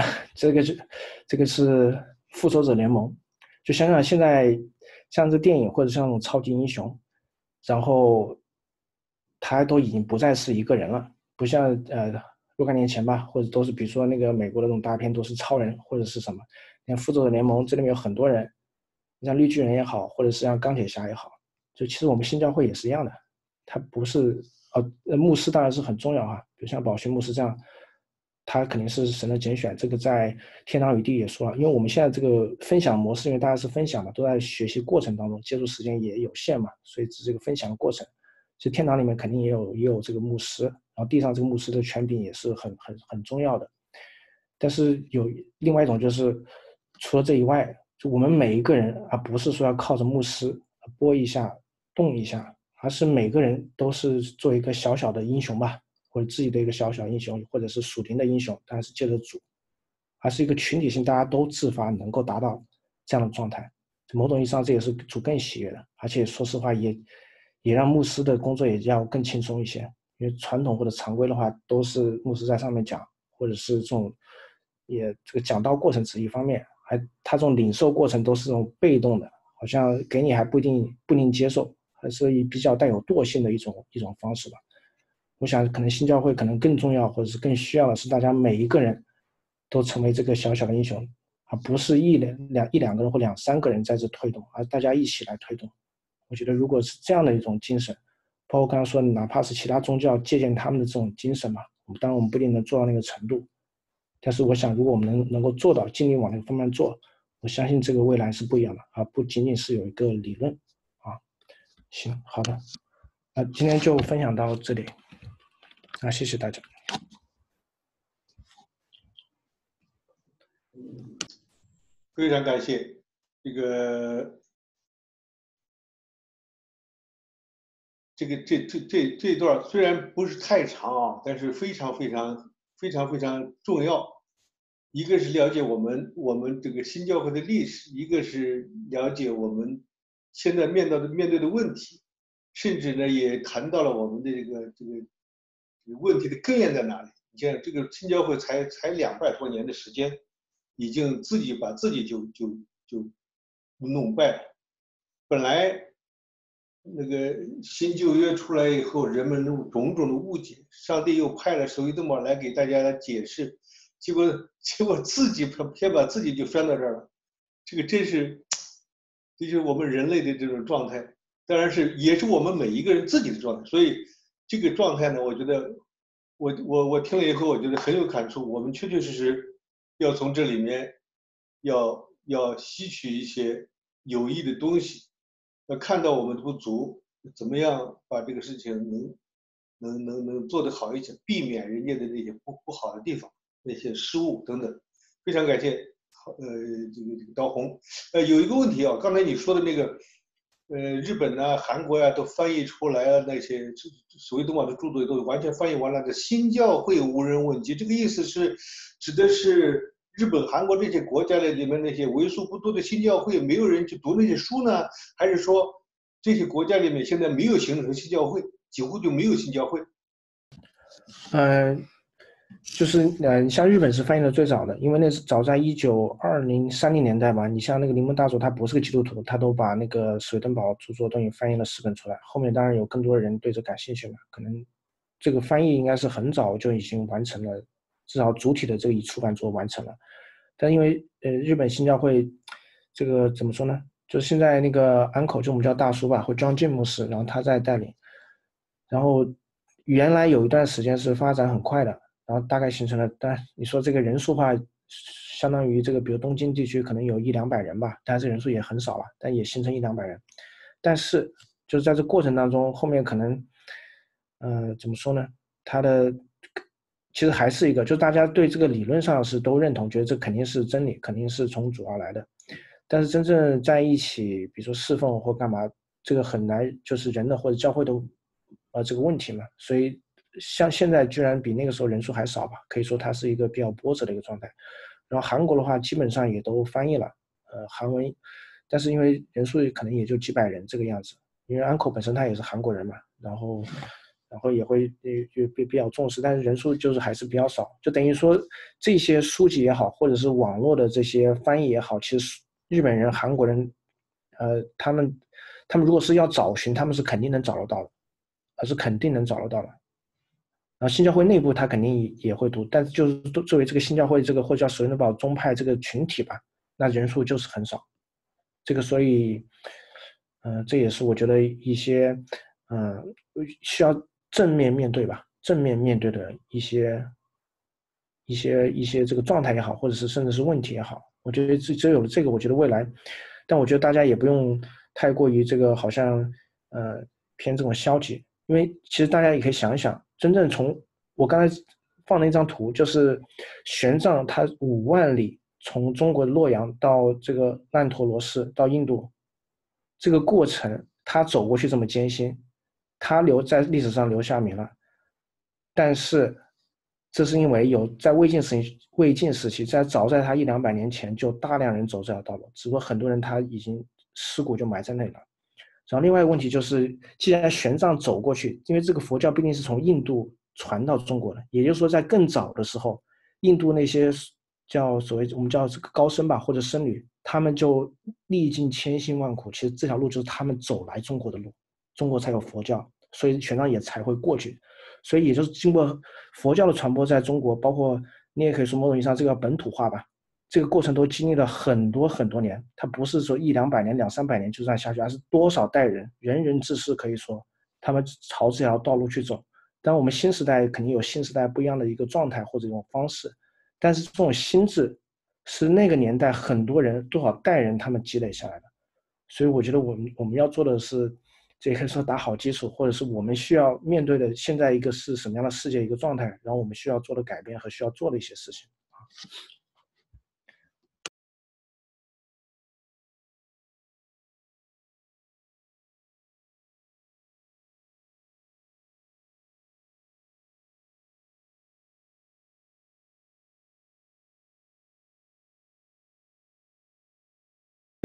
这个是复仇者联盟，就想想现在像这电影或者像那种超级英雄，然后他都已经不再是一个人了，不像若干年前吧，或者都是比如说那个美国的那种大片都是超人或者是什么，像复仇者联盟这里面有很多人，像绿巨人也好，或者是像钢铁侠也好，就其实我们新教会也是一样的，他不是牧师当然是很重要啊，比如像宝训牧师这样，他肯定是神的拣选。这个在天堂与地也说了，因为我们现在这个分享模式，因为大家是分享嘛，都在学习过程当中，接触时间也有限嘛，所以这个分享的过程，其实天堂里面肯定也有这个牧师，然后地上这个牧师的权柄也是很重要的。但是有另外一种就是，除了这以外，就我们每一个人，而不是说要靠着牧师播一下、动一下，而是每个人都是做一个小小的英雄吧，或者自己的一个小小英雄，或者是属灵的英雄，当然是借着主，而是一个群体性，大家都自发能够达到这样的状态。某种意义上，这也是主更喜悦的，而且说实话也让牧师的工作也要更轻松一些，因为传统或者常规的话，都是牧师在上面讲，或者是这种这个讲道过程只是一方面，他这种领受过程都是这种被动的，好像给你还不一定接受，还是以比较带有惰性的一种方式吧。我想可能新教会可能更重要，或者是更需要的是大家每一个人都成为这个小小的英雄，而不是一两个人或两三个人在这推动，而大家一起来推动。我觉得如果是这样的一种精神，包括刚刚说哪怕是其他宗教借鉴他们的这种精神嘛，当然我们不一定能做到那个程度，但是我想如果我们能够做到，尽力往那个方面做，我相信这个未来是不一样的，而不仅仅是有一个理论啊。行，好的，那今天就分享到这里，谢谢大家。 非常感谢这个这段虽然不是太长啊，但是非常重要。一个是了解我们这个新教会的历史，一个是了解我们现在面对的问题，甚至呢也谈到了我们的这个问题的根源在哪里。你像这个新教会才200多年的时间，已经自己把自己就弄败了。本来那个新旧约出来以后，人们种种的误解，上帝又派了手伊德玛来给大家来解释，结果自己偏把自己就拴到这儿了，这个真是，这就是我们人类的这种状态，当然也是我们每一个人自己的状态，所以这个状态呢，我觉得我听了以后，我觉得很有感触，我们确确实实要从这里面要吸取一些有益的东西。要看到我们的不足，怎么样把这个事情能做得好一些，避免人家的那些不好的地方，那些失误等等。非常感谢，这个刀红，有一个问题啊，刚才你说的那个，日本呐、韩国呀、都翻译出来了，那些所谓东宝的著作都完全翻译完了的新教会无人问津，这个意思是指的是日本、韩国这些国家里面那些为数不多的新教会，没有人去读那些书呢？还是说这些国家里面现在没有形成新教会，几乎就没有新教会？ 就是你像日本是翻译的最早的，因为那是早在1920、30年代吧。你像那个铃木大佐，他不是个基督徒，他都把那个水灯堡著作都已经翻译了10本出来。后面当然有更多的人对这感兴趣嘛，可能这个翻译应该是很早就已经完成了，至少主体的这个已出版作完成了。但因为日本新教会这个怎么说呢？就是现在那个uncle，就我们叫大叔吧，或 John Jim 牧师，然后他在带领，然后原来有一段时间是发展很快的，然后大概形成了，但你说这个人数的话，相当于这个，比如东京地区可能有100-200人吧，但是人数也很少了，但也形成100-200人。但是就是在这过程当中，后面可能，怎么说呢？它的其实还是一个，就大家对这个理论上是都认同，觉得这肯定是真理，肯定是从主而来的。但是真正在一起，比如说侍奉或干嘛，这个很难，就是人的或者教会的这个问题嘛。所以像现在居然比那个时候人数还少吧，可以说它是一个比较波折的一个状态。然后韩国的话，基本上也都翻译了，韩文，但是因为人数可能也就几百人这个样子，因为 uncle 本身他也是韩国人嘛，然后也会比较重视，但是人数就是还是比较少，就等于说这些书籍也好，或者是网络的这些翻译也好，其实日本人、韩国人，他们如果是要找寻，他们是肯定能找得到的，是肯定能找得到的。然后新教会内部他肯定也会读，但是就是作为这个新教会这个或者叫神人堡宗派这个群体吧，那人数就是很少。这个所以，这也是我觉得一些，需要正面面对吧，正面面对的一些这个状态也好，或者是甚至是问题也好，我觉得只有了这个，我觉得未来，但我觉得大家也不用太过于这个好像偏这种消极，因为其实大家也可以想一想，真正从我刚才放了一张图，就是玄奘他5万里从中国的洛阳到这个曼陀罗寺到印度，这个过程他走过去这么艰辛，他在历史上留下名了，但是这是因为有在魏晋时期，早在他100-200年前就大量人走这条道路，只不过很多人他已经尸骨就埋在那里了。然后另外一个问题就是，既然玄奘走过去，因为这个佛教毕竟是从印度传到中国的，也就是说在更早的时候，印度那些叫所谓我们叫这个高僧吧或者僧侣，他们就历尽千辛万苦，其实这条路就是他们走来中国的路，中国才有佛教，所以玄奘也才会过去。所以也就是经过佛教的传播在中国，包括你也可以说某种意义上这个本土化吧，这个过程都经历了很多很多年，它不是说100-200年、200-300年就这样下去，而是多少代人，人人志士可以说他们朝这条道路去走。但我们新时代肯定有新时代不一样的一个状态或者一种方式，但是这种心智是那个年代很多人多少代人他们积累下来的。所以我觉得我们要做的是，这可以说打好基础，或者是我们需要面对的现在一个是什么样的世界一个状态，然后我们需要做的改变和需要做的一些事情。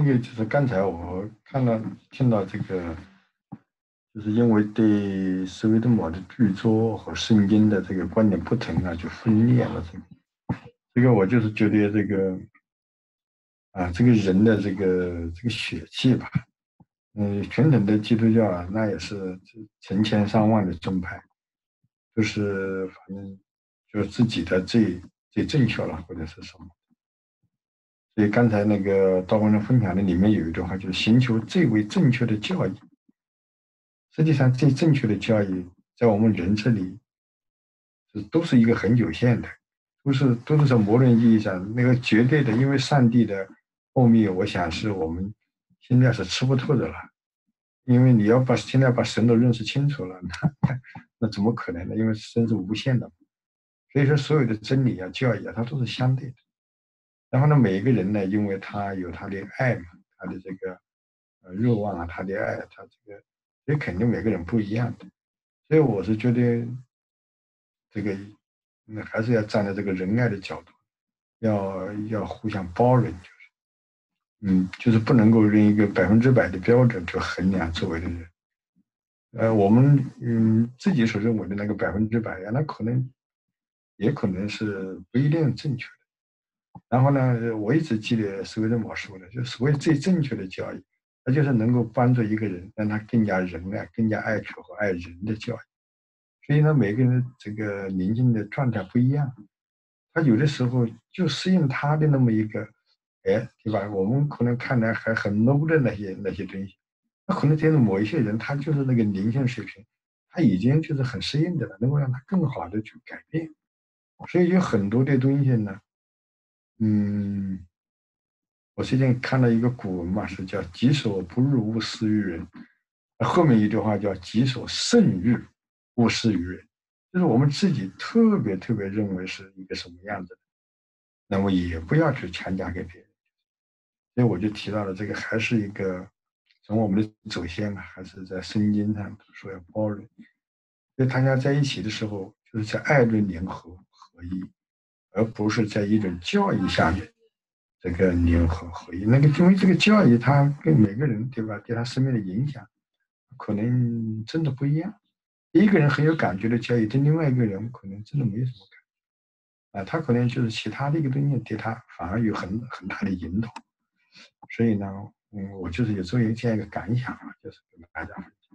这个就是刚才我听到这个，就是因为对斯威登堡的剧作和圣经的这个观点不同啊，就分裂了。这个我就是觉得这个这个人的这个血气吧，传统的基督教啊，那也是成千上万的宗派，就是反正就是自己的最正确了，或者是什么。所以刚才那个道光的分享的里面有一段话，就是寻求最为正确的教义。实际上，最正确的教义在我们人这里都是一个很有限的，都是从某种意义上那个绝对的，因为上帝的奥秘，我想是我们现在是吃不透的了。因为你要现在把神都认识清楚了，那怎么可能呢？因为神是无限的，所以说所有的真理啊、教义啊，它都是相对的。然后呢，每一个人呢，因为他有他的爱嘛，他的这个欲望啊，他的爱，他这个，所以肯定每个人不一样的。所以我是觉得这个，还是要站在这个仁爱的角度，要互相包容，就是不能够用一个100%的标准去衡量周围的人。我们自己所认为的那个100%呀，那也可能是不一定正确的。然后呢，我一直记得斯威登堡说的，就所谓最正确的教育，那就是能够帮助一个人，让他更加仁爱、更加爱主和爱人的教育。所以呢，每个人的这个灵性的状态不一样，他有的时候就适应他的那么一个，对吧？我们可能看来还很 low 的那些东西，那可能对某一些人，他就是那个灵性水平，他已经就是很适应的了，能够让他更好的去改变。所以有很多的东西呢，嗯，我最近看了一个古文嘛，是叫"己所不欲，勿施于人"，后面一句话叫"己所甚欲，勿施于人"，就是我们自己特别特别认为是一个什么样子的，那么也不要去强加给别人。所以我就提到了这个，还是一个从我们的祖先啊，还是在圣经上说要包容。所以大家在一起的时候，就是在爱中联合一，而不是在一种教义下面这个联合合一。那个因为这个教义，它跟每个人对吧，对他生命的影响可能真的不一样。一个人很有感觉的教育，对另外一个人可能真的没什么感觉他可能就是其他的一个东西对他反而有很大的引导。所以呢，我就是有这样一个感想啊，就是跟大家分享。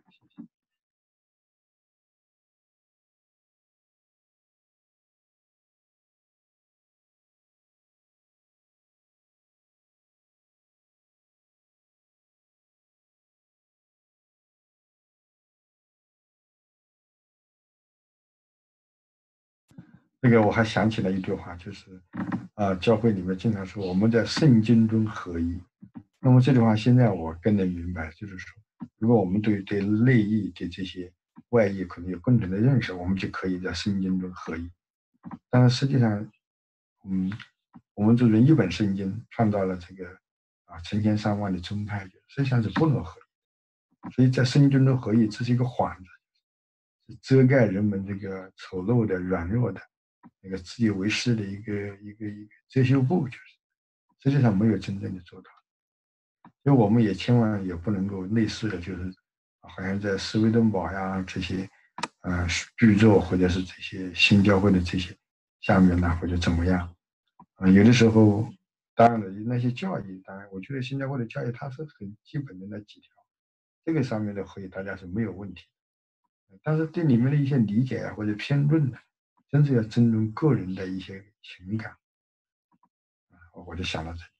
这个我还想起了一句话，就是教会里面经常说我们在圣经中合一。那么这句话现在我更能明白，就是说，如果我们对内意、对这些外意可能有共同的认识，我们就可以在圣经中合一。但是实际上，嗯，我们这人一本圣经创造了这个成千上万的宗派，实际上是不能合一。所以在圣经中合一，这是一个幌子，是遮盖人们这个丑陋的、软弱的。那个自以为是的一个遮羞布，就是实际上没有真正的做到。所以我们也千万也不能够类似的，就是好像在斯威登堡呀这些剧作或者是这些新教会的这些下面呢，或者怎么样有的时候当然了那些教义，当然我觉得新教会的教义它是很基本的那几条，这个上面的会大家是没有问题的，但是对里面的一些理解或者偏论呢，真是要尊重个人的一些情感我就想到这里。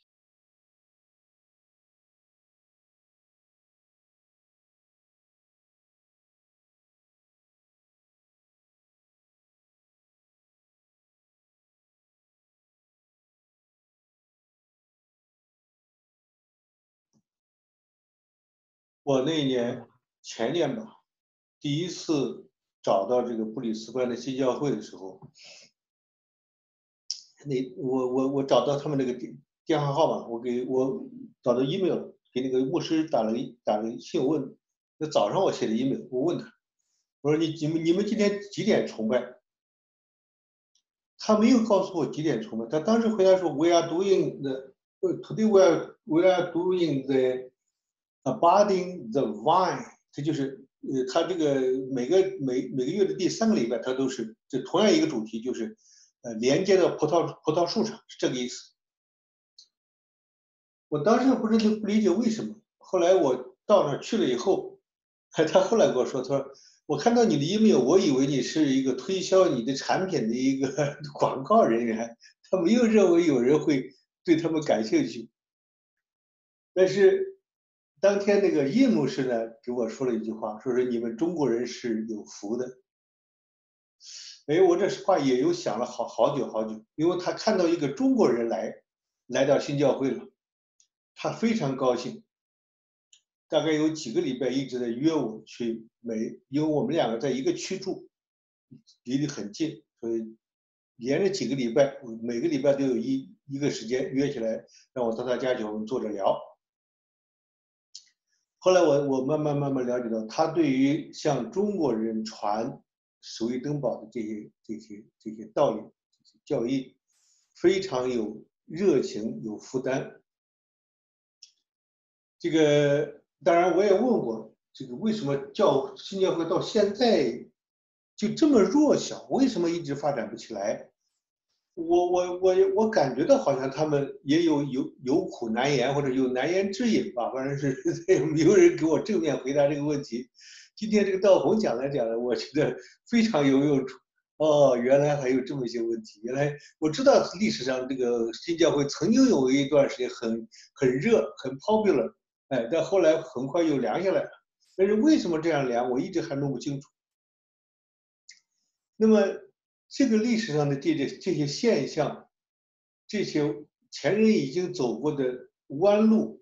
我那一年前年吧，第一次找到这个布里斯班的新教会的时候，我找到他们那个电话号码，我找到 email，给那个牧师打了信问，那早上我写的 email，我问他，我说你们今天几点崇拜？他没有告诉我几点崇拜，他当时回答说 We are doing Today we are doing the abiding the vine， 它就是它这个每个月的第3个礼拜，它都是这同样一个主题，就是连接到葡萄树上，是这个意思。我当时不理解为什么，后来我到那儿去了以后，他后来跟我说，他说我看到你的 email， 我以为你是一个推销你的产品的一个广告人员，他没有认为有人会对他们感兴趣。但是当天那个叶牧师呢，给我说了一句话，说是你们中国人是有福的。哎，我这话也有想了好久，因为他看到一个中国人来到新教会了，他非常高兴，大概有几个礼拜一直在约我去因为我们2个在一个区住，离得很近，所以连着几个礼拜，每个礼拜都有一个时间约起来，让我到他家去，我们坐着聊。后来我慢慢了解到，他对于向中国人传守义登堡的这些道理、这些教义，非常有热情、有负担。这个当然我也问过，这个为什么新教会到现在就这么弱小？为什么一直发展不起来？我感觉到好像他们也有苦难言，或者有难言之隐吧，反正是没有人给我正面回答这个问题。今天这个道红讲来，我觉得非常有用处。哦，原来还有这么一些问题。原来我知道历史上这个新教会曾经有一段时间很热，很 popular， 哎，但后来很快又凉下来了。但是为什么这样凉，我一直还弄不清楚。那么这个历史上的这些现象，这些前人已经走过的弯路，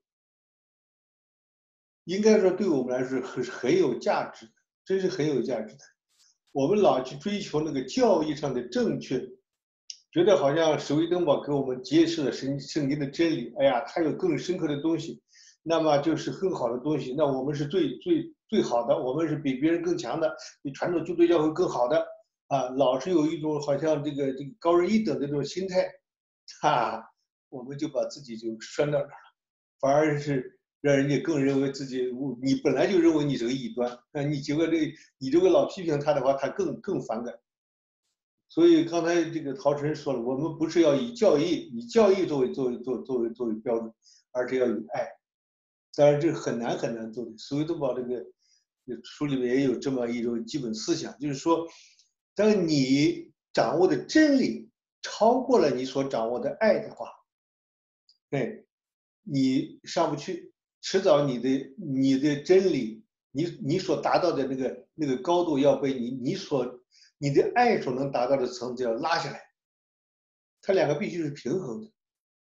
应该说对我们来说是很有价值的，真是很有价值的。我们老去追求那个教义上的正确，觉得好像守义登堡给我们揭示了圣经的真理，哎呀，它有更深刻的东西，那么就是更好的东西，那我们是最好的，我们是比别人更强的，比传统基督教会更好的。啊，老是有一种好像这个高人一等的这种心态，我们就把自己就拴到那儿了，反而是让人家更认为自己，你本来就认为你是个异端，你结果你这个老批评他的话，他更反感。所以刚才这个陶晨说了，我们不是要以教义作为标准，而是要以爱。当然这很难做的。守义登堡这个书里面也有这么一种基本思想，就是说，当你掌握的真理超过了你所掌握的爱的话，对，你上不去，迟早你的真理，你所达到的那个高度要被你的爱所能达到的层次要拉下来，它2个必须是平衡的。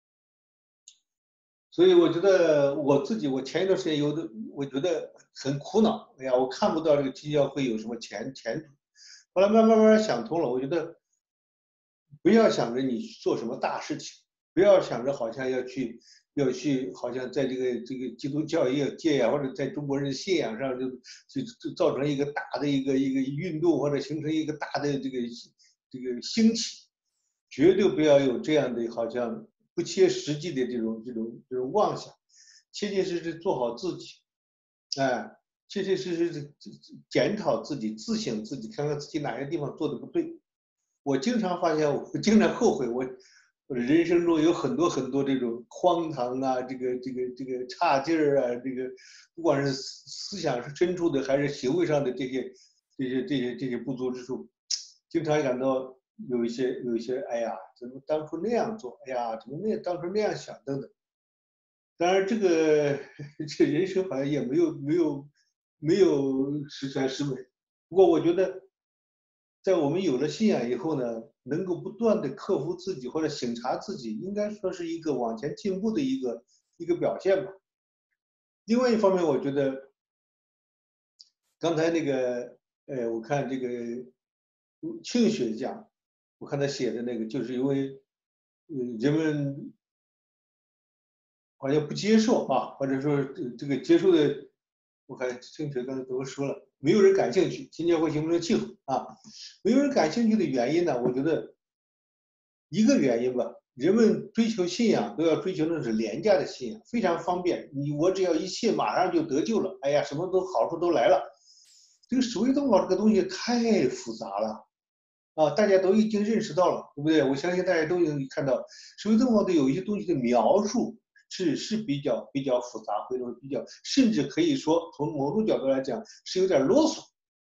所以我觉得我前一段时间我觉得很苦恼，哎呀，我看不到这个基教会有什么前途。后来慢慢想通了，我觉得不要想着你做什么大事情，不要想着好像要去好像在这个基督教界呀，或者在中国人的信仰上就造成一个大的一个运动，或者形成一个大的这个兴起，绝对不要有这样的好像不切实际的这种妄想，切切实实做好自己，哎，切切实实检讨自己，自省自己，看看自己哪些地方做的不对。我经常发现，我经常后悔，我人生中有很多这种荒唐啊，这个差劲儿啊，这个不管是思想是深处的，还是行为上的这些不足之处，经常感到有一些，哎呀，怎么当初那样做？哎呀，怎么当初那样想等等。当然，这人生好像也没有十全十美。不过我觉得，在我们有了信仰以后呢，能够不断的克服自己或者省察自己，应该说是一个往前进步的一个表现吧。另外一方面，我觉得刚才那个我看这个庆雪讲，我看他写的那个，就是因为人们好像不接受啊，或者说这个接受的，我看庆雪刚才都说了，没有人感兴趣，新教会形成的气候啊，没有人感兴趣的原因呢，我觉得一个原因吧， 人们追求信仰都要追求的是廉价的信仰，非常方便。我只要一信，马上就得救了。哎呀，什么都好处都来了。这个守卫登堡这个东西太复杂了啊！大家都已经认识到了，对不对？我相信大家都能看到，守卫登堡的有一些东西的描述是比较复杂，或者说比较，甚至可以说从某种角度来讲是有点啰嗦。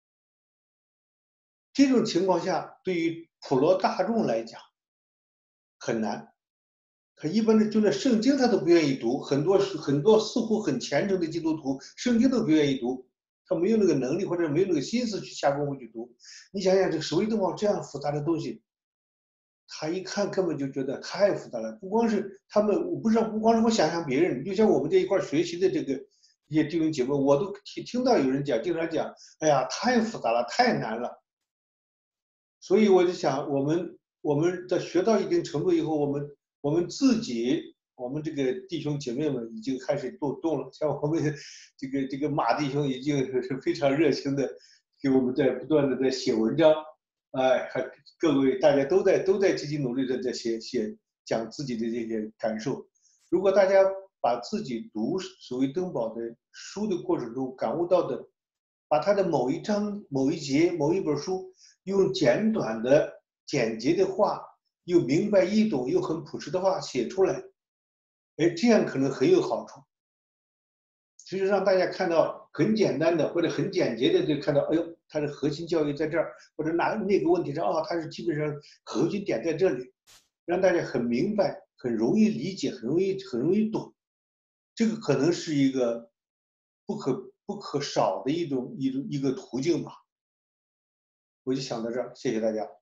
这种情况下，对于普罗大众来讲很难。他一般的就那圣经他都不愿意读，很多似乎很虔诚的基督徒，圣经都不愿意读，他没有那个能力或者没有那个心思去下功夫去读。你想想这个守卫登堡这样复杂的东西，他一看根本就觉得太复杂了。不光是他们，我不知道，不光是我想象别人，就像我们这一块学习的一些弟兄姐妹，我都听到有人讲，经常讲，哎呀，太复杂了，太难了。所以我就想，我们在学到一定程度以后，我们自己，我们这个弟兄姐妹们已经开始动了。像我们这个马弟兄已经是非常热情的，给我们在不断的在写文章，哎，还各位大家都在积极努力的在讲自己的这些感受。如果大家把自己读所谓登堡的书的过程中感悟到的，把他的某一章、某一节、某一本书，用简短的、简洁的话，又明白易懂又很朴实的话写出来，哎，这样可能很有好处。就是让大家看到很简单的或者很简洁的，就看到，哎呦，它的核心教育在这儿，或者那个问题上，它是基本上核心点在这里，让大家很明白、很容易理解、很容易懂。这个可能是一个不可少的一个途径吧。我就想到这儿，谢谢大家。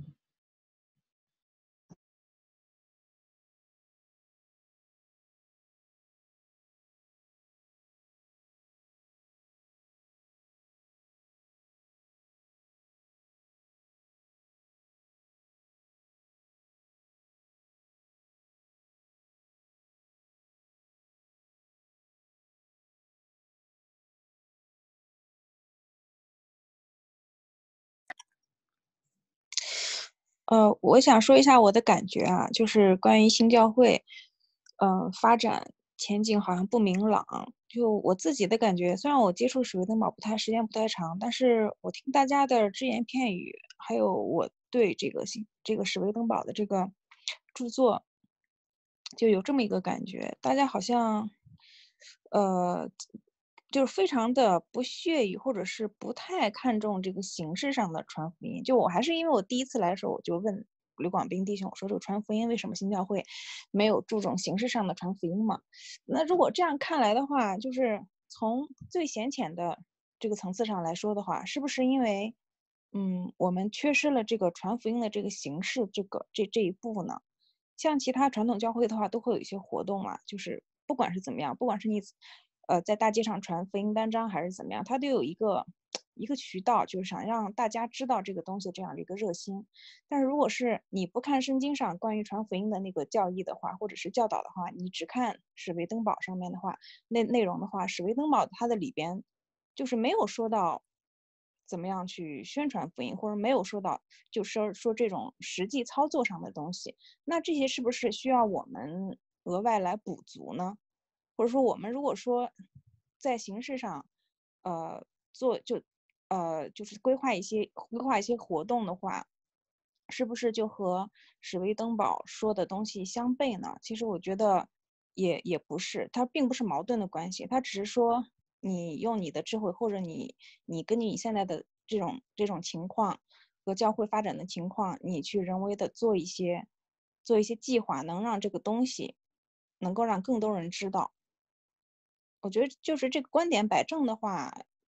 我想说一下我的感觉啊，就是关于新教会，发展前景好像不明朗。就我自己的感觉，虽然我接触史威登堡时间不太长，但是我听大家的只言片语，还有我对这个史威登堡的这个著作，就有这么一个感觉，大家好像，呃，就是非常的不屑于，或者是不太看重这个形式上的传福音。就我还是因为我第一次来的时候，我就问吕广斌弟兄，我说这个传福音为什么新教会没有注重形式上的传福音嘛？那如果这样看来的话，就是从最浅显的这个层次上来说的话，是不是因为，我们缺失了这个传福音的这个形式这一步呢？像其他传统教会的话，都会有一些活动嘛，就是不管是怎么样，不管是你，在大街上传福音单张还是怎么样，它都有一个渠道，就是想让大家知道这个东西这样的一个热心。但是如果是你不看圣经上关于传福音的那个教义的话，或者是教导的话，你只看史维登堡上面的话，内容的话，史维登堡它的里边就是没有说到怎么样去宣传福音，或者没有说到就说这种实际操作上的东西。那这些是不是需要我们额外来补足呢？或者说我们如果说在形式上，做就是规划一些活动的话，是不是就和史威登堡说的东西相悖呢？其实我觉得也不是，它并不是矛盾的关系，它只是说你用你的智慧，或者你根据你现在的这种情况和教会发展的情况，你去人为的做一些计划，能让这个东西能够让更多人知道。我觉得就是这个观点摆正的话，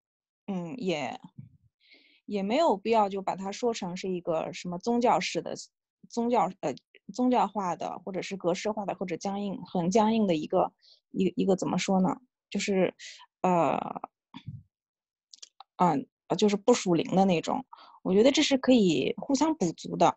也没有必要就把它说成是一个什么宗教式的宗教宗教化的，或者是格式化的，或者很僵硬的一个怎么说呢？就是就是不属灵的那种。我觉得这是可以互相补足的。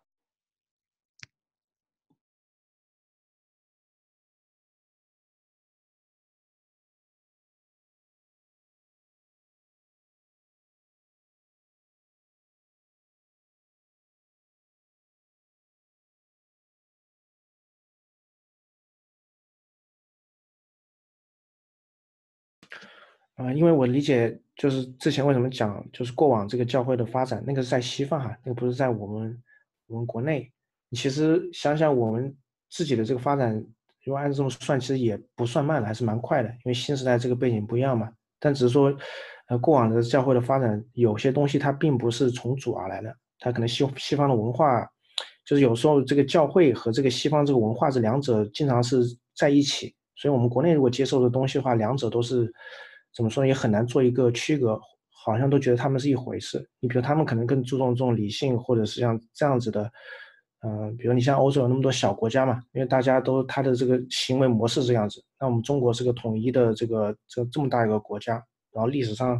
因为我理解就是之前为什么讲就是过往这个教会的发展，那个是在西方哈，那个不是在我们国内。你其实想想我们自己的这个发展，如果按这么算，其实也不算慢了，还是蛮快的。因为新时代这个背景不一样嘛，但只是说，过往的教会的发展，有些东西它并不是从主而来的，它可能西方的文化，就是有时候这个教会和这个西方这个文化这两者经常是在一起。所以我们国内如果接受的东西的话，两者都是怎么说呢，也很难做一个区隔，好像都觉得他们是一回事。你比如他们可能更注重这种理性，或者是像这样子的，比如你像欧洲有那么多小国家嘛，因为大家都他的这个行为模式是这样子。那我们中国是个统一的这么大一个国家，然后历史上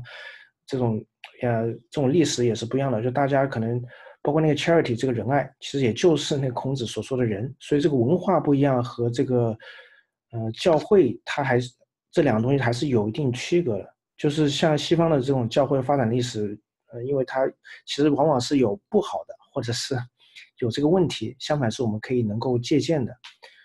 这种历史也是不一样的，就大家可能包括那个 charity 这个仁爱，其实也就是那个孔子所说的人，所以这个文化不一样和这个教会它还是这两个东西还是有一定区隔的。就是像西方的这种教会发展历史，因为它其实往往是有不好的，或者是有这个问题，相反是我们可以能够借鉴的。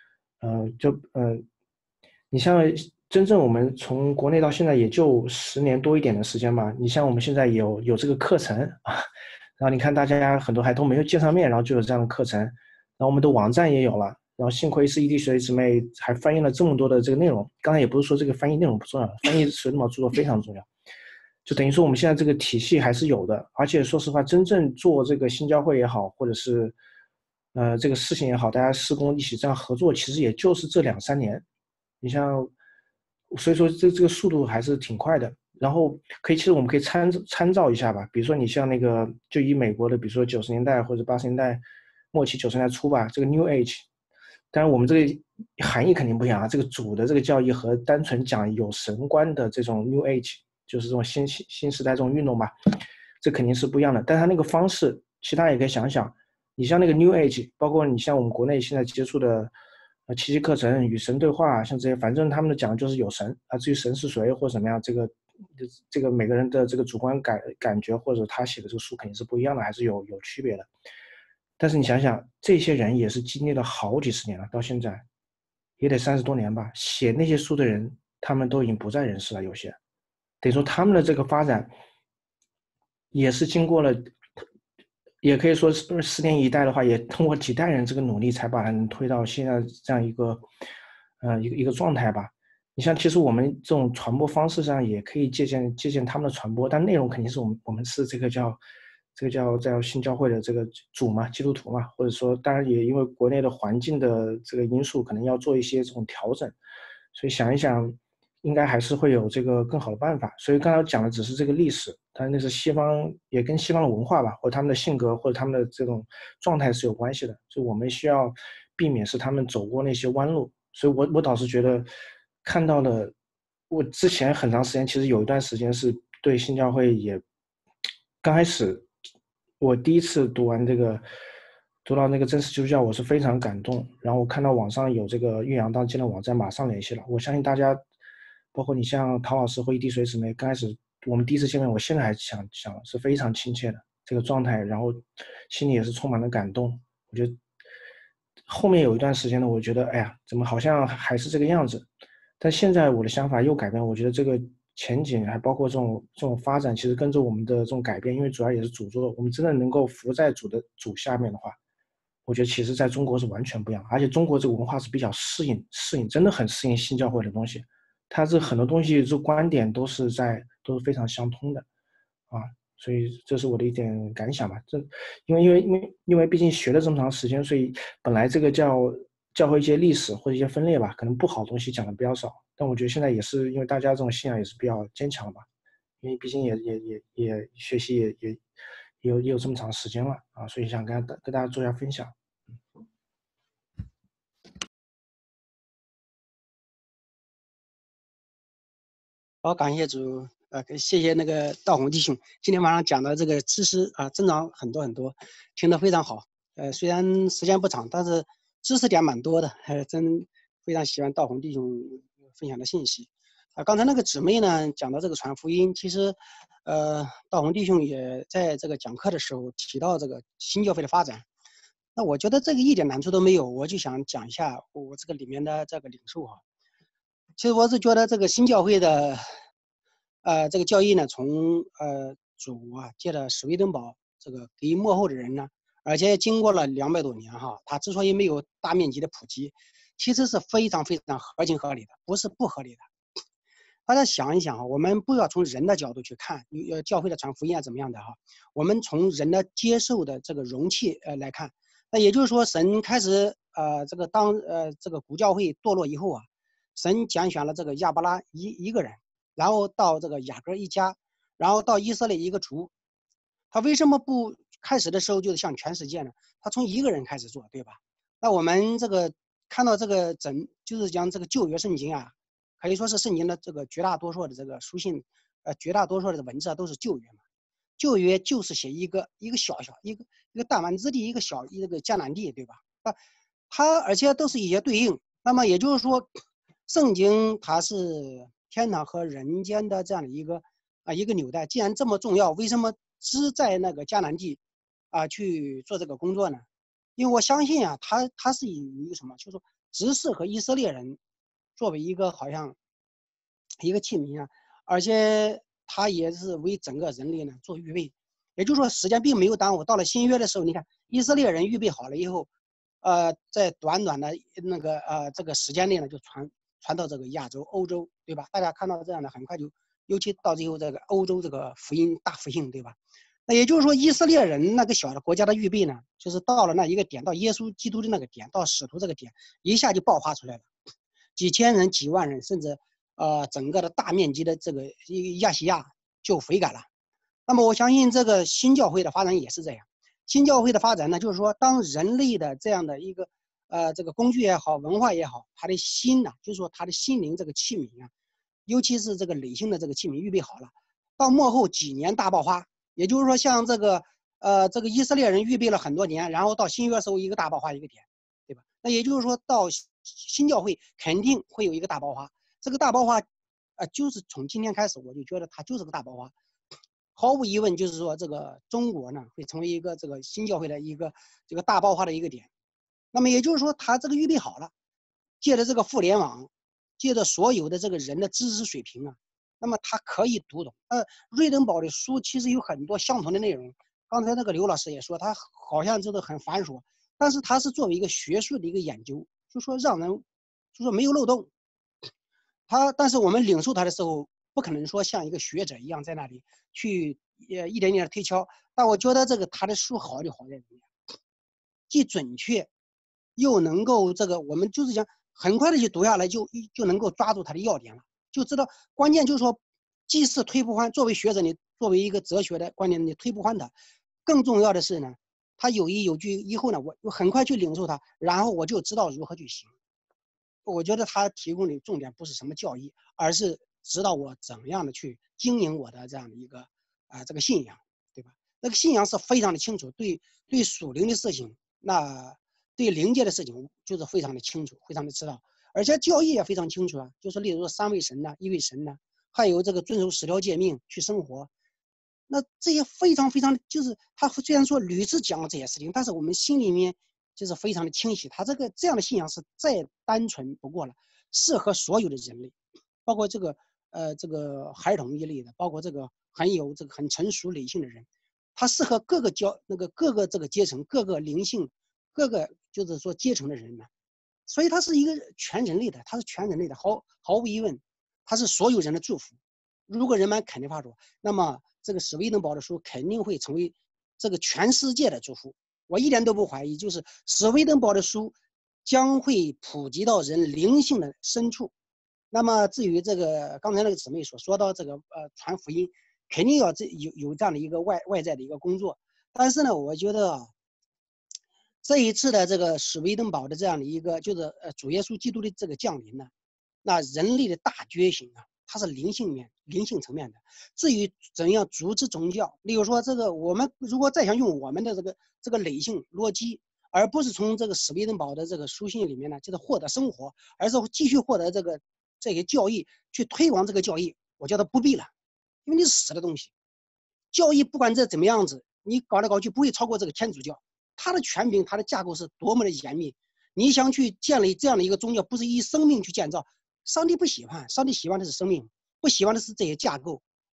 你像真正我们从国内到现在也就10年多一点的时间吧，你像我们现在有这个课程啊，然后你看大家很多还都没有见上面，然后就有这样的课程，然后我们的网站也有了，然后幸亏是异地学习姊妹还翻译了这么多的这个内容。刚才也不是说这个翻译内容不重要，翻译水脑著作非常重要，就等于说我们现在这个体系还是有的。而且说实话，真正做这个新教会也好，或者是这个事情也好，大家施工一起这样合作，其实也就是这2、3年。你像，所以说这个速度还是挺快的。然后其实我们可以参照一下吧，比如说你像那个，就以美国的，比如说90年代或者80年代末期、90年代初吧，这个 New Age，当然我们这个含义肯定不一样啊。这个主的这个教义和单纯讲有神观的这种 New Age，就是这种新时代这种运动吧，这肯定是不一样的。但它那个方式，其他也可以想想。你像那个 New Age，包括你像我们国内现在接触的奇迹课程、与神对话，像这些，反正他们的讲的就是有神啊。至于神是谁或者怎么样，这个每个人的这个主观感觉或者他写的这个书肯定是不一样的，还是有区别的。但是你想想，这些人也是经历了好几十年了，到现在也得30多年吧。写那些书的人，他们都已经不在人世了，有些等于说他们的这个发展也是经过了，也可以说是10年一代的话，也通过几代人这个努力，才把它能推到现在这样一个状态吧。你像，其实我们这种传播方式上也可以借鉴他们的传播，但内容肯定是我们是这个叫新教会的这个主嘛，基督徒嘛，或者说，当然也因为国内的环境的这个因素，可能要做一些这种调整，所以想一想，应该还是会有这个更好的办法。所以刚才讲的只是这个历史，但那是西方，也跟西方的文化吧，或者他们的性格，或者他们的这种状态是有关系的。就我们需要避免是他们走过那些弯路。所以我倒是觉得看到了，我之前很长时间其实有一段时间是对新教会也刚开始，我第一次读到那个真实基督教，我是非常感动。然后我看到网上有这个岳阳当建的网站，马上联系了。我相信大家，包括你像陶老师或一滴水姊妹，刚开始我们第一次见面，我现在还想是非常亲切的这个状态，然后心里也是充满了感动。我觉得后面有一段时间呢，我觉得哎呀，怎么好像还是这个样子？但现在我的想法又改变，我觉得这个前景还包括这种发展，其实跟着我们的这种改变，因为主要也是主做，我们真的能够服在主下面的话，我觉得其实在中国是完全不一样，而且中国这个文化是比较适应，真的很适应新教会的东西，它这很多东西这观点都是非常相通的啊。所以这是我的一点感想吧。因为毕竟学了这么长时间，所以本来这个教会一些历史或者一些分裂吧，可能不好的东西讲的比较少。但我觉得现在也是因为大家这种信仰也是比较坚强吧，因为毕竟也学习也有这么长时间了啊，所以想跟大家做一下分享。 好，感谢主，谢谢那个道宏弟兄，今天晚上讲的这个知识啊，增长很多很多，听得非常好。虽然时间不长，但是知识点蛮多的，真非常喜欢道宏弟兄分享的信息。刚才那个姊妹呢讲到这个传福音，其实，道宏弟兄也在这个讲课的时候提到这个新教会的发展。那我觉得这个一点难处都没有，我就想讲一下我这个里面的这个领受哈。其实我是觉得这个新教会的这个教义呢，从主啊借着史威登堡这个给幕后的人呢，而且经过了200多年哈，它之所以没有大面积的普及，其实是非常非常合情合理的，不是不合理的。大家想一想哈，我们不要从人的角度去看，教会的传福音啊怎么样的哈，我们从人的接受的这个容器来看，那也就是说，神开始这个这个古教会堕落以后啊，神拣选了这个亚伯拉一个人，然后到这个雅各一家，然后到以色列一个族，他为什么不开始的时候就是向全世界呢？他从一个人开始做，对吧？那我们这个看到这个就是讲这个旧约圣经啊，可以说是圣经的这个绝大多数的这个书信，绝大多数的文字都是旧约嘛。旧约就是写一个小一个弹丸之地，一个迦南地，对吧？它而且都是一些对应。那么也就是说，圣经它是天堂和人间的这样的一个纽带。既然这么重要，为什么只在那个迦南地去做这个工作呢？因为我相信啊，它是以一个什么，就是说只适合以色列人作为一个好像一个器皿啊，而且它也是为整个人类呢做预备。也就是说，时间并没有耽误。到了新约的时候，你看以色列人预备好了以后，在短短的那个这个时间内呢，就传到这个亚洲、欧洲，对吧？大家看到这样的，很快就，尤其到最后这个欧洲这个大复兴，对吧？那也就是说，以色列人那个小的国家的预备呢，就是到了那一个点，到耶稣基督的那个点，到使徒这个点，一下就爆发出来了，几千人、几万人，甚至整个的大面积的这个亚细亚就悔改了。那么我相信这个新教会的发展也是这样。新教会的发展呢，就是说，当人类的这样的一个这个工具也好，文化也好，他的心呢，就是说他的心灵这个器皿啊，尤其是这个理性的这个器皿预备好了，到末后几年大爆发。也就是说，像这个以色列人预备了很多年，然后到新约时候一个大爆发一个点，对吧？那也就是说，到新教会肯定会有一个大爆发。这个大爆发，就是从今天开始，我就觉得它就是个大爆发。毫无疑问，就是说这个中国呢会成为一个这个新教会的一个这个大爆发的一个点。那么也就是说，他这个预备好了，借着这个互联网，借着所有的这个人的知识水平啊，那么他可以读懂。瑞登堡的书其实有很多相同的内容。刚才那个刘老师也说，他好像真的很繁琐，但是他是作为一个学术的一个研究，就说让人就说没有漏洞。但是我们领受他的时候，不可能说像一个学者一样在那里去一点点的推敲。但我觉得这个他的书好就好在怎么样，既准确，又能够这个我们就是讲很快的去读下来，就能够抓住他的要点了，就知道关键就是说，既是推不换，作为学者你作为一个哲学的观点你推不换它，更重要的是呢，他有依有据以后呢，我很快去领受它，然后我就知道如何去行。我觉得他提供的重点不是什么教义，而是指导我怎么样的去经营我的这样的一个这个信仰，对吧？那个信仰是非常的清楚，对属灵的事情，那对灵界的事情就是非常的清楚，非常的知道，而且教义也非常清楚啊，就是例如说三位神呐、一位神呐，还有这个遵守10条诫命去生活，那这些非常非常就是他虽然说屡次讲了这些事情，但是我们心里面就是非常的清晰，他这样的信仰是再单纯不过了，适合所有的人类，包括这个孩童一类的，包括这个很成熟理性的人，他适合各个这个阶层、各个灵性、各个就是说阶层的人呢，所以他是一个全人类的，他是全人类的，毫无疑问，他是所有人的祝福。如果人们肯定发出，那么这个史威登堡的书肯定会成为这个全世界的祝福。我一点都不怀疑，就是史威登堡的书将会普及到人灵性的深处。那么至于这个刚才那个姊妹所说到这个传福音，肯定要有这样的一个外在的一个工作。但是呢，我觉得这一次的这个史威登堡的这样的一个就是主耶稣基督的这个降临呢，那人类的大觉醒啊，它是灵性层面的。至于怎样组织宗教，例如说这个我们如果再想用我们的这个理性逻辑，而不是从这个史威登堡的这个书信里面呢，就是获得生活，而是继续获得这些教义，去推广这个教义，我觉得不必了，因为你是死的东西。教义不管这怎么样子，你搞来搞去不会超过这个天主教，它的权柄、它的架构是多么的严密。你想去建立这样的一个宗教，不是以生命去建造，上帝不喜欢，上帝喜欢的是生命，不喜欢的是这些架构。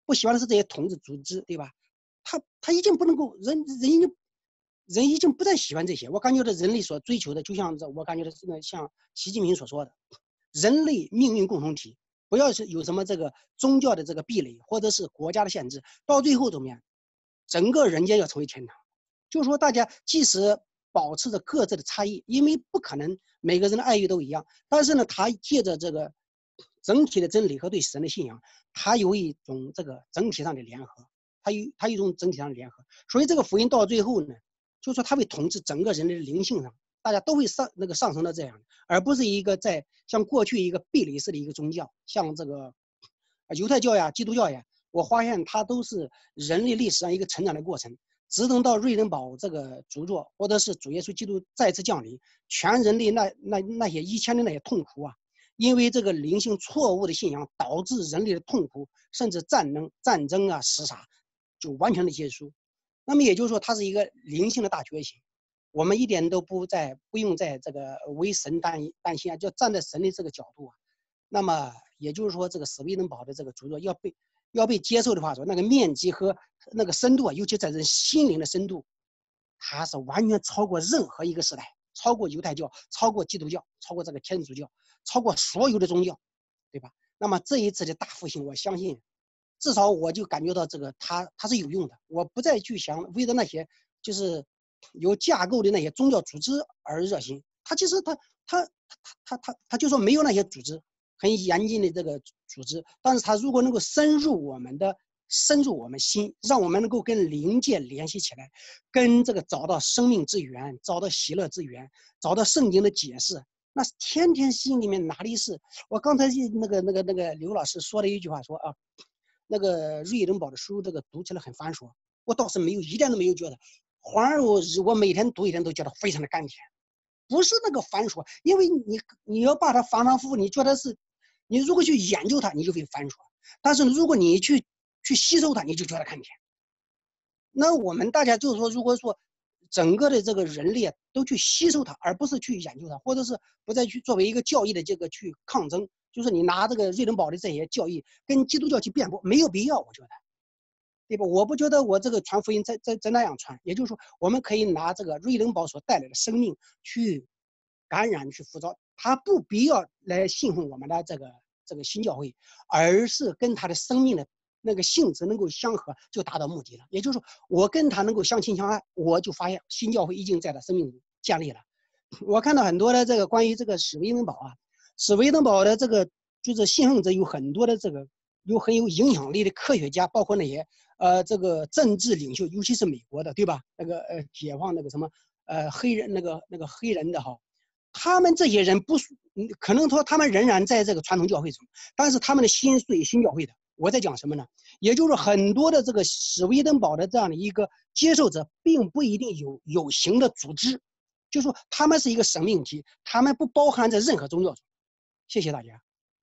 不喜欢的是这些统治组织，对吧？他已经不能够人已经不再喜欢这些。我感觉到人类所追求的，就像我感觉的这个像习近平所说的，人类命运共同体，不要是有什么这个宗教的这个壁垒，或者是国家的限制，到最后怎么样？整个人间要成为天堂。就是说，大家即使保持着各自的差异，因为不可能每个人的爱欲都一样，但是呢，他借着这个整体的真理和对神的信仰，他有一种这个整体上的联合，他有一种整体上的联合。所以这个福音到最后呢，就是说他会统治整个人类的灵性上，大家都会上升到这样，而不是一个在像过去一个壁垒式的一个宗教，像这个犹太教呀、基督教呀，我发现它都是人类历史上一个成长的过程。只等到瑞登堡这个著作，或者是主耶稣基督再次降临，全人类那些以前的那些痛苦啊，因为这个灵性错误的信仰导致人类的痛苦，甚至战争啊、厮杀，就完全的结束。那么也就是说，它是一个灵性的大觉醒。我们一点都不用在这个为神担心啊，就站在神的这个角度啊。那么也就是说，这个史威登堡的这个著作要被接受的话，说那个面积和那个深度啊，尤其在人心灵的深度，它是完全超过任何一个时代，超过犹太教，超过基督教，超过这个天主教，超过所有的宗教，对吧？那么这一次的大复兴，我相信，至少我就感觉到这个它是有用的。我不再去想为了那些就是有架构的那些宗教组织而热心。他其实他就说没有那些组织很严谨的这个组织，但是他如果能够深入我们心，让我们能够跟灵界联系起来，跟这个找到生命之源，找到喜乐之源，找到圣经的解释，那天天心里面哪里是？我刚才那个刘老师说了一句话说啊，那个瑞登堡的书这个读起来很繁琐，我倒是一点都没有觉得，反而我每天读一天都觉得非常的甘甜。不是那个繁琐，因为你要把它反反复复，你觉得是，你如果去研究它，你就会繁琐；但是如果你去吸收它，你就觉得甘甜。那我们大家就是说，如果说整个的这个人类都去吸收它，而不是去研究它，或者是不再去作为一个教义的这个去抗争，就是你拿这个瑞登堡的这些教义跟基督教去辩驳，没有必要，我觉得。对吧？我不觉得我这个传福音在那样传，也就是说，我们可以拿这个瑞登堡所带来的生命去感染、去呼召，他不必要来信奉我们的这个新教会，而是跟他的生命的那个性质能够相合，就达到目的了。也就是说，我跟他能够相亲相爱，我就发现新教会已经在他生命中建立了。我看到很多的这个关于这个史威登堡啊，史威登堡的这个就是信奉者有很多的这个很有影响力的科学家，包括那些这个政治领袖，尤其是美国的，对吧？那个解放那个什么黑人那个黑人的哈，他们这些人不可能说他们仍然在这个传统教会中，但是他们的心是新教会的。我在讲什么呢？也就是很多的这个史威登堡的这样的一个接受者，并不一定有形的组织，就是说他们是一个生命体，他们不包含在任何宗教中。谢谢大家。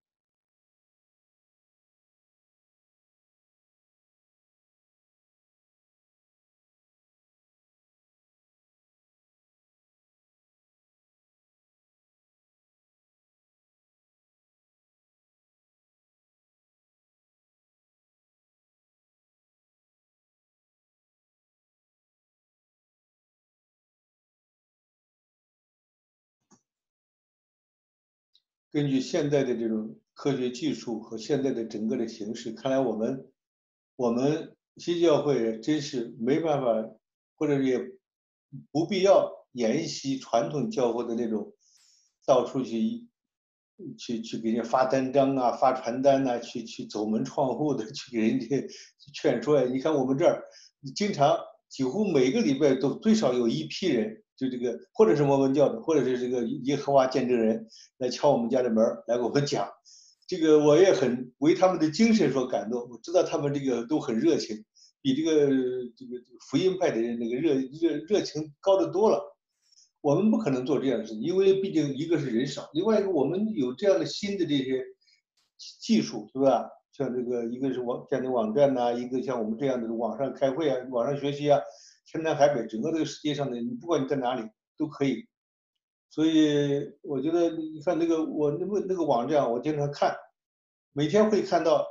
根据现在的这种科学技术和现在的整个的形势，看来我们新教会真是没办法，或者也不必要沿袭传统教会的那种到处去给人家发单张啊、发传单呐、去走门串户的去给人家劝说呀。你看我们这儿经常几乎每个礼拜都最少有一批人，就这个或者是摩门教的，或者是这个耶和华见证人来敲我们家的门来给我们讲。这个我也很为他们的精神所感动，我知道他们这个都很热情，比这个福音派的人那个热情高得多了。我们不可能做这样的事情，因为毕竟一个是人少，另外一个我们有这样的新的这些技术，是吧？像这个一个是建立网站呐、一个像我们这样的网上开会啊、网上学习啊，天南海北，整个这个世界上的，你不管你在哪里都可以。所以我觉得，你看那个我那个网站，我经常看，每天会看到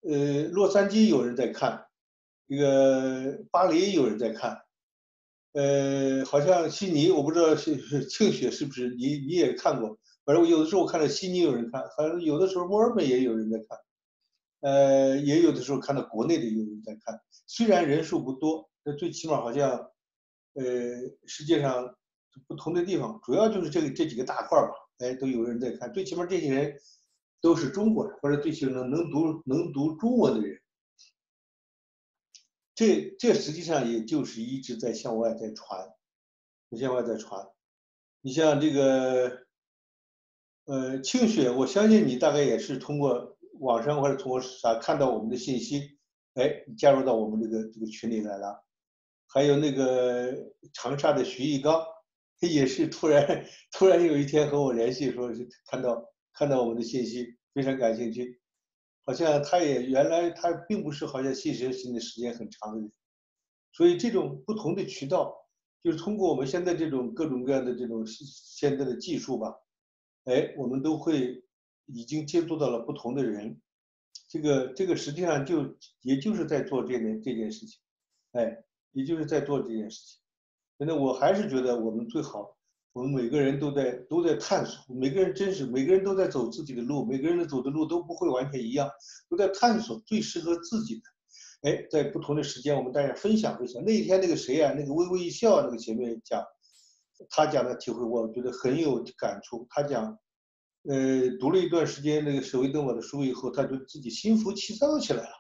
洛杉矶有人在看，这个巴黎有人在看，好像悉尼我不知道是庆雪是不是你也看过，反正我有的时候我看到悉尼有人看，反正有的时候墨尔本也有人在看，也有的时候看到国内的有人在看，虽然人数不多，但最起码好像，世界上不同的地方，主要就是这几个大块吧，哎，都有人在看，最起码这些人都是中国人，或者最起码能读中文的人，这实际上也就是一直在向外在传，向外在传。你像这个，庆雪，我相信你大概也是通过网上或者通过啥看到我们的信息，哎，加入到我们这个群里来了。还有那个长沙的徐一刚，也是突然有一天和我联系，说是看到我们的信息，非常感兴趣。好像他也原来他并不是好像信学习的时间很长的人，所以这种不同的渠道，就是通过我们现在这种各种各样的这种现在的技术吧，哎，我们都会已经接触到了不同的人，这个实际上也就是在做这件事情，哎，也就是在做这件事情。真的，我还是觉得我们最好，我们每个人都在探索，每个人都在走自己的路，每个人的走的路都不会完全一样，都在探索最适合自己的。哎，在不同的时间，我们大家分享分享。那一天那个谁啊，那个微微一笑那个前面讲，他讲的体会，我觉得很有感触。他讲，读了一段时间那个舍维登堡的书以后，他就自己心浮气躁起来了。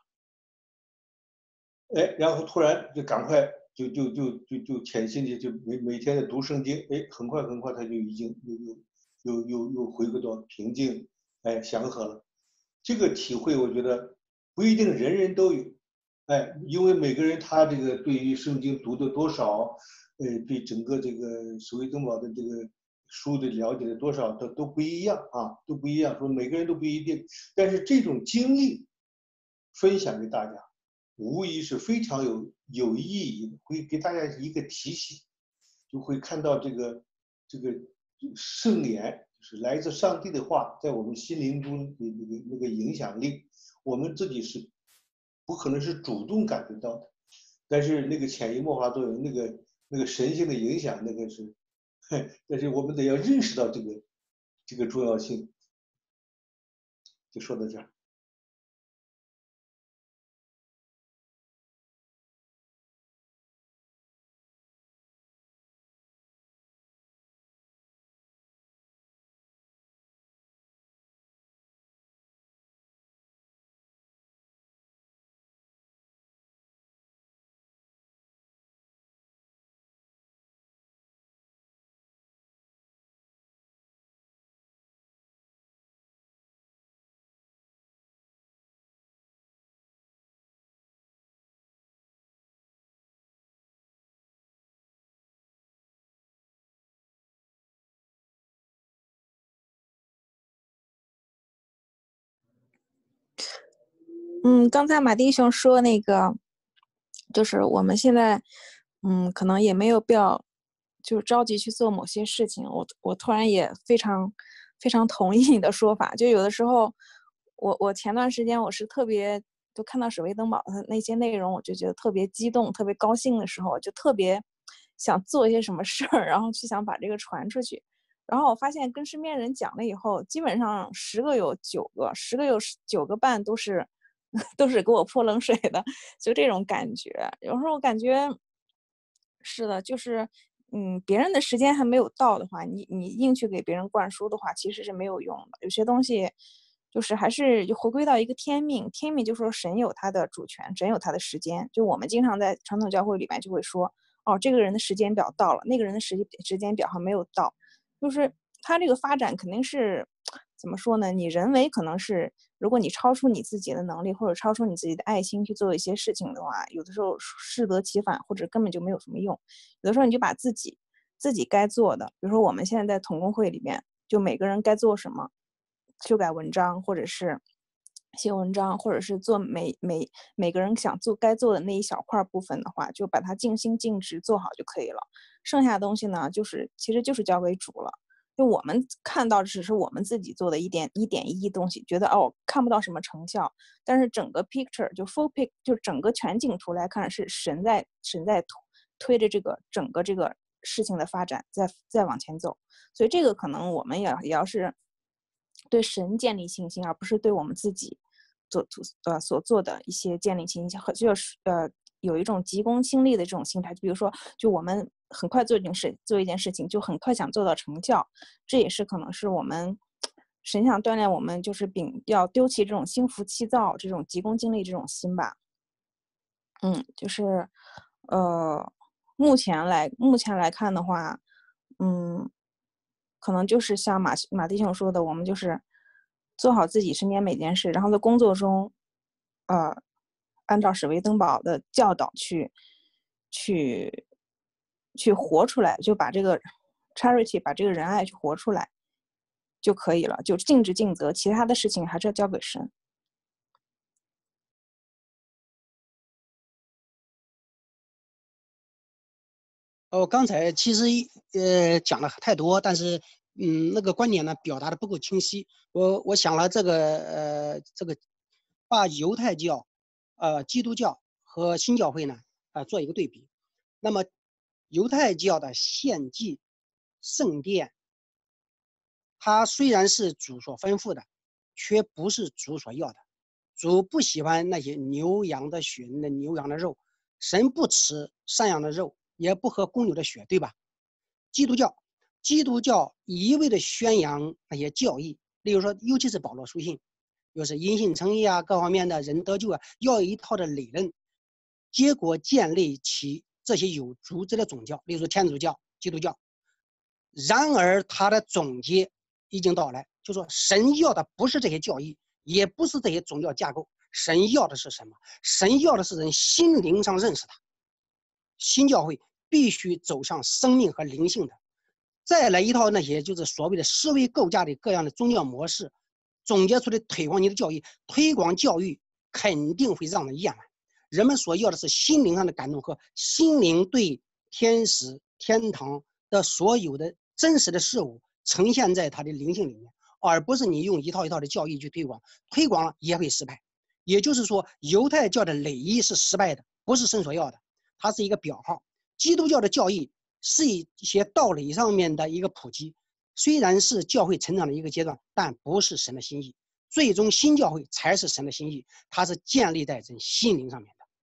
哎，然后突然就赶快就潜心的就每天的读圣经，哎，很快他就已经又回归到平静，哎，祥和了。这个体会我觉得不一定人人都有，哎，因为每个人他这个对于圣经读的多少，对整个这个所谓登堡的这个书的了解的多少都不一样啊，都不一样，说每个人都不一定，但是这种经历分享给大家。无疑是非常有意义的，会给大家一个提醒，就会看到这个圣言，就是来自上帝的话，在我们心灵中的那个影响力，我们自己是不可能是主动感觉到的，但是那个潜移默化作用，那个神性的影响，那个是，但是我们得要认识到这个重要性。就说到这儿。 刚才马丁兄说那个，就是我们现在，可能也没有必要，就着急去做某些事情。我突然也非常非常同意你的说法。就有的时候，我前段时间我是特别，就看到舍维登堡的那些内容，我就觉得特别激动、特别高兴的时候，就特别想做一些什么事儿，然后去想把这个传出去。然后我发现跟身边人讲了以后，基本上10个有9个，10个有9个半都是都是给我泼冷水的，就这种感觉。有时候我感觉是的，就是别人的时间还没有到的话，你硬去给别人灌输的话，其实是没有用的。有些东西就是还是就回归到一个天命，天命就说神有他的主权，神有他的时间。就我们经常在传统教会里面就会说，哦，这个人的时间表到了，那个人的时间表还没有到。就是它这个发展肯定是怎么说呢？你人为可能是，如果你超出你自己的能力，或者超出你自己的爱心去做一些事情的话，有的时候适得其反，或者根本就没有什么用。有的时候你就把自己该做的，比如说我们现在在同工会里面，就每个人该做什么，修改文章，或者是写文章，或者是做每个人想做该做的那一小块部分的话，就把它尽心尽职做好就可以了。剩下的东西呢，其实就是交给主了。 就我们看到只是我们自己做的一点一滴东西，觉得哦看不到什么成效，但是整个 picture 就 full pic 就整个全景图来看，是神在推着这个整个这个事情的发展在往前走，所以这个可能我们也要是对神建立信心，而不是对我们自己所做的一些建立信心，就是有一种急功近利的这种心态，比如说就我们很快做一件事情，就很快想做到成效，这也是可能是我们神想锻炼我们，就是要丢弃这种心浮气躁、这种急功近利这种心吧。就是目前来看的话，可能就是像马弟兄说的，我们就是做好自己身边每件事，然后在工作中，按照史维登堡的教导去活出来，就把这个 charity 把这个仁爱去活出来就可以了，就尽职尽责，其他的事情还是要交给神。 刚才其实讲了太多，但是那个观点呢表达的不够清晰。我想了这个把犹太教、基督教和新教会呢做一个对比。那么犹太教的献祭圣殿，它虽然是主所吩咐的，却不是主所要的。主不喜欢那些牛羊的血、牛羊的肉，神不吃山羊的肉，也不喝公牛的血，对吧？基督教一味的宣扬那些教义，例如说，尤其是保罗书信，就是因信称义啊，各方面的人得救啊，要有一套的理论，结果建立起这些有组织的宗教，例如天主教、基督教。然而，他的总结已经到来，就说神要的不是这些教义，也不是这些宗教架构，神要的是什么？神要的是人心灵上认识他。新教会必须走向生命和灵性的，再来一套那些就是所谓的思维构架的各样的宗教模式，总结出的推广你的教育，推广教育肯定会让人厌烦。人们所要的是心灵上的感动和心灵对天使、天堂的所有的真实的事物呈现在他的灵性里面，而不是你用一套一套的教义去推广，推广了也会失败。也就是说，犹太教的礼仪是失败的，不是神所要的。它是一个表号，基督教的教义是一些道理上面的一个普及，虽然是教会成长的一个阶段，但不是神的心意。最终新教会才是神的心意，它是建立在人心灵上面的。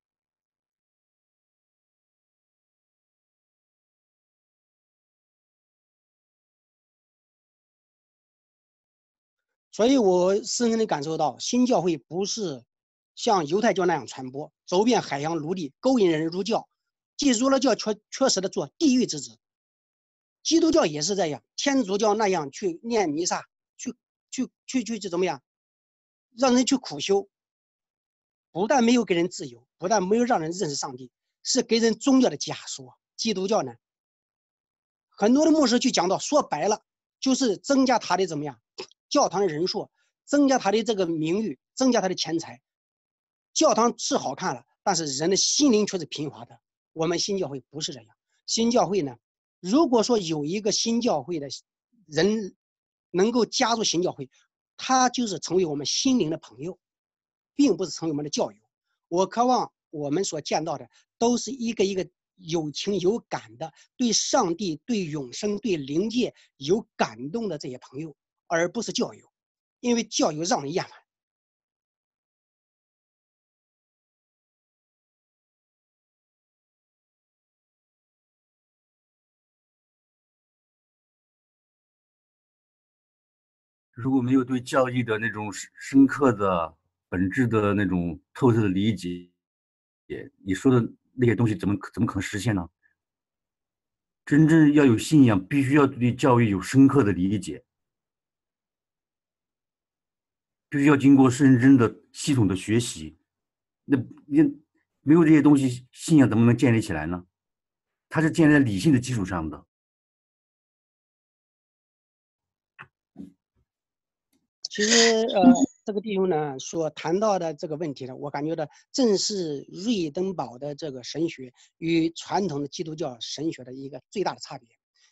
所以我深深地感受到，新教会不是像犹太教那样传播，走遍海洋陆地，勾引人入教，既入了教确实的做地狱之子。基督教也是这样，天主教那样去念弥撒，去怎么样，让人去苦修，不但没有给人自由，不但没有让人认识上帝，是给人宗教的枷锁。基督教呢，很多的牧师去讲到，说白了就是增加他的怎么样，教堂的人数，增加他的这个名誉，增加他的钱财。教堂是好看了，但是人的心灵却是贫乏的。我们新教会不是这样，新教会呢，如果说有一个新教会的人能够加入新教会，他就是成为我们心灵的朋友，并不是成为我们的教友。我渴望我们所见到的都是一个一个有情有感的，对上帝、对永生、对灵界有感动的这些朋友，而不是教友，因为教友让人厌烦。 如果没有对教义的那种深刻的、本质的那种透彻的理解，你说的那些东西怎么可能实现呢？真正要有信仰，必须要对教育有深刻的理解，必须要经过认真的、系统的学习。那没有这些东西，信仰怎么能建立起来呢？它是建立在理性的基础上的。 其实这个弟兄呢所谈到的这个问题呢，我感觉到正是瑞登堡的这个神学与传统的基督教神学的一个最大的差别。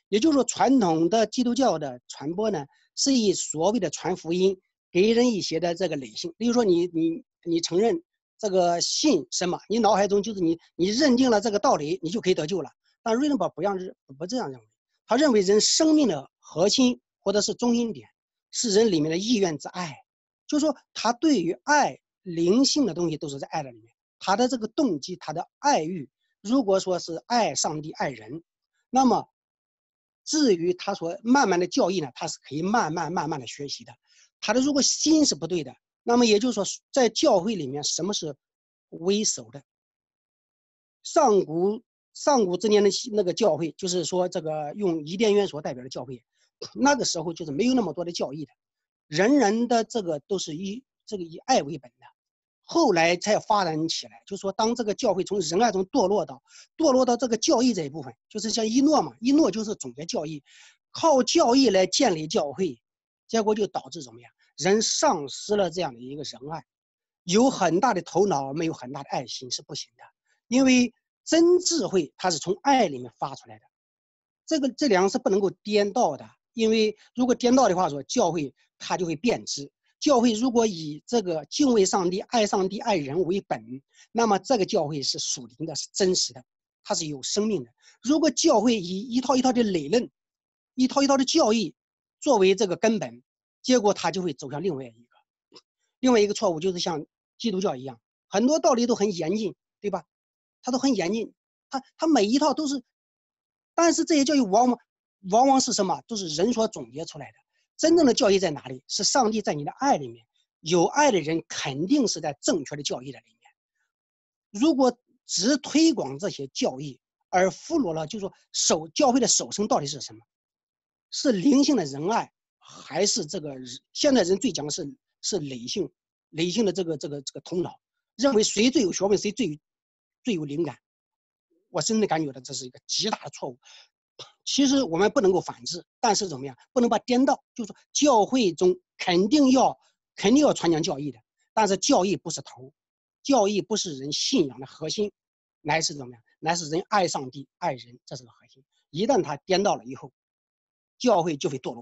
也就是说，传统的基督教的传播呢，是以所谓的传福音，给人一些的这个累性。比如说你承认这个信什么，你脑海中就是你认定了这个道理，你就可以得救了。但瑞登堡不这样认为，他认为人生命的核心或者是中心点是人里面的意愿之爱，就是说他对于爱灵性的东西都是在爱的里面，他的这个动机，他的爱欲，如果说是爱上帝爱人，那么至于他说慢慢的教义呢，他是可以慢慢的学习的。他的如果心是不对的，那么也就是说在教会里面什么是为首的？上古之年的那个教会，就是说这个用伊甸园所代表的教会，那个时候就是没有那么多的教义的，人人的这个都是以爱为本的。后来才发展起来，就是说当这个教会从仁爱中堕落到这个教义这一部分，就是像一诺嘛，一诺就是总结教义，靠教义来建立教会，结果就导致怎么样？人丧失了这样的一个仁爱，有很大的头脑，没有很大的爱心是不行的，因为真智慧它是从爱里面发出来的，这两个是不能够颠倒的，因为如果颠倒的话说，教会它就会变质。教会如果以这个敬畏上帝、爱上帝、爱人为本，那么这个教会是属灵的，是真实的，它是有生命的。如果教会以一套一套的理论、一套一套的教义作为这个根本，结果它就会走向另外一个错误，就是像基督教一样，很多道理都很严谨，对吧？它都很严谨，它每一套都是，但是这些教义往往是什么？都是人所总结出来的。真正的教义在哪里？是上帝在你的爱里面。有爱的人肯定是在正确的教义的里面。如果只推广这些教义，而忽略了就是说教会的首生到底是什么？是灵性的仁爱，还是这个现在人最讲的是理性的这个头脑，认为谁最有学问，谁最有灵感？我真的感觉到这是一个极大的错误。其实我们不能够反制，但是怎么样，不能把颠倒，就是说教会中肯定要传讲教义的，但是教义不是头，教义不是人信仰的核心，乃是怎么样？乃是人爱上帝爱人，这是个核心。一旦它颠倒了以后，教会就会堕落。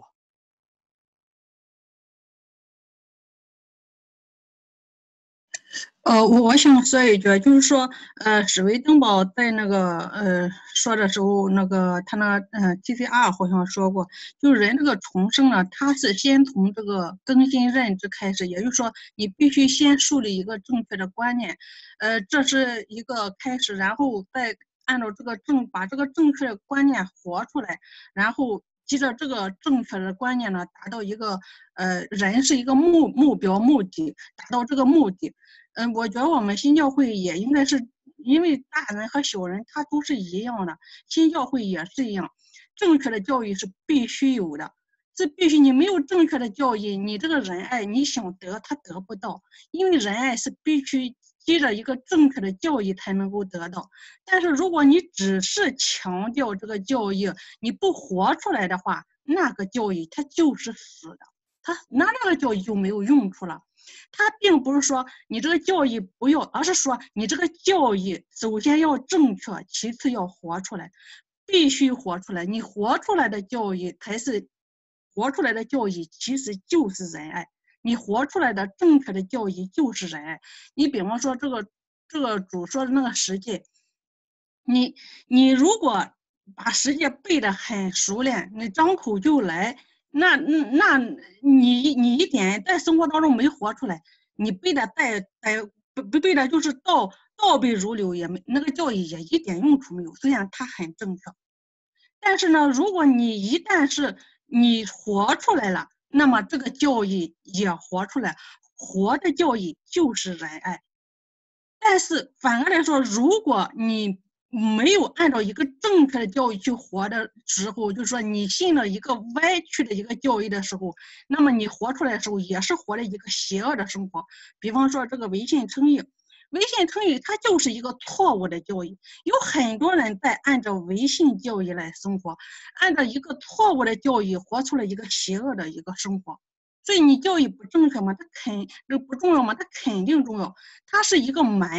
我想说一句，就是说，史维登堡在那个说的时候，那个他那TCR 好像说过，就是人这个重生呢，他是先从这个更新认知开始，也就是说，你必须先树立一个正确的观念，这是一个开始，然后再按照把这个正确的观念活出来，然后接着这个正确的观念呢，达到一个人是一个目标目的，达到这个目的。我觉得我们新教会也应该是，因为大人和小人他都是一样的，新教会也是一样，正确的教育是必须有的，这必须你没有正确的教育，你这个仁爱你想得他得不到，因为仁爱是必须接着一个正确的教育才能够得到，但是如果你只是强调这个教育，你不活出来的话，那个教育它就是死的，那个教育就没有用处了。他并不是说你这个教育不要，而是说你这个教育首先要正确，其次要活出来，必须活出来。你活出来的教育才是活出来的教育，其实就是仁爱。你活出来的正确的教育就是仁爱。你比方说这个主说的那个十诫，你如果把十诫背得很熟练，你张口就来。那你一点在生活当中没活出来，你背的背的就是倒背如流，也没那个教育也一点用处没有。虽然它很正确，但是呢，如果你一旦是你活出来了，那么这个教育也活出来，活的教育就是仁爱。但是反过来说，如果你没有按照一个正确的教育去活的时候，就是说你信了一个歪曲的一个教育的时候，那么你活出来的时候也是活了一个邪恶的生活。比方说这个唯信称义，它就是一个错误的教育，有很多人在按照唯信教育来生活，按照一个错误的教育活出了一个邪恶的一个生活。所以你教育不正确吗？不重要吗？它肯定重要，它是一个门。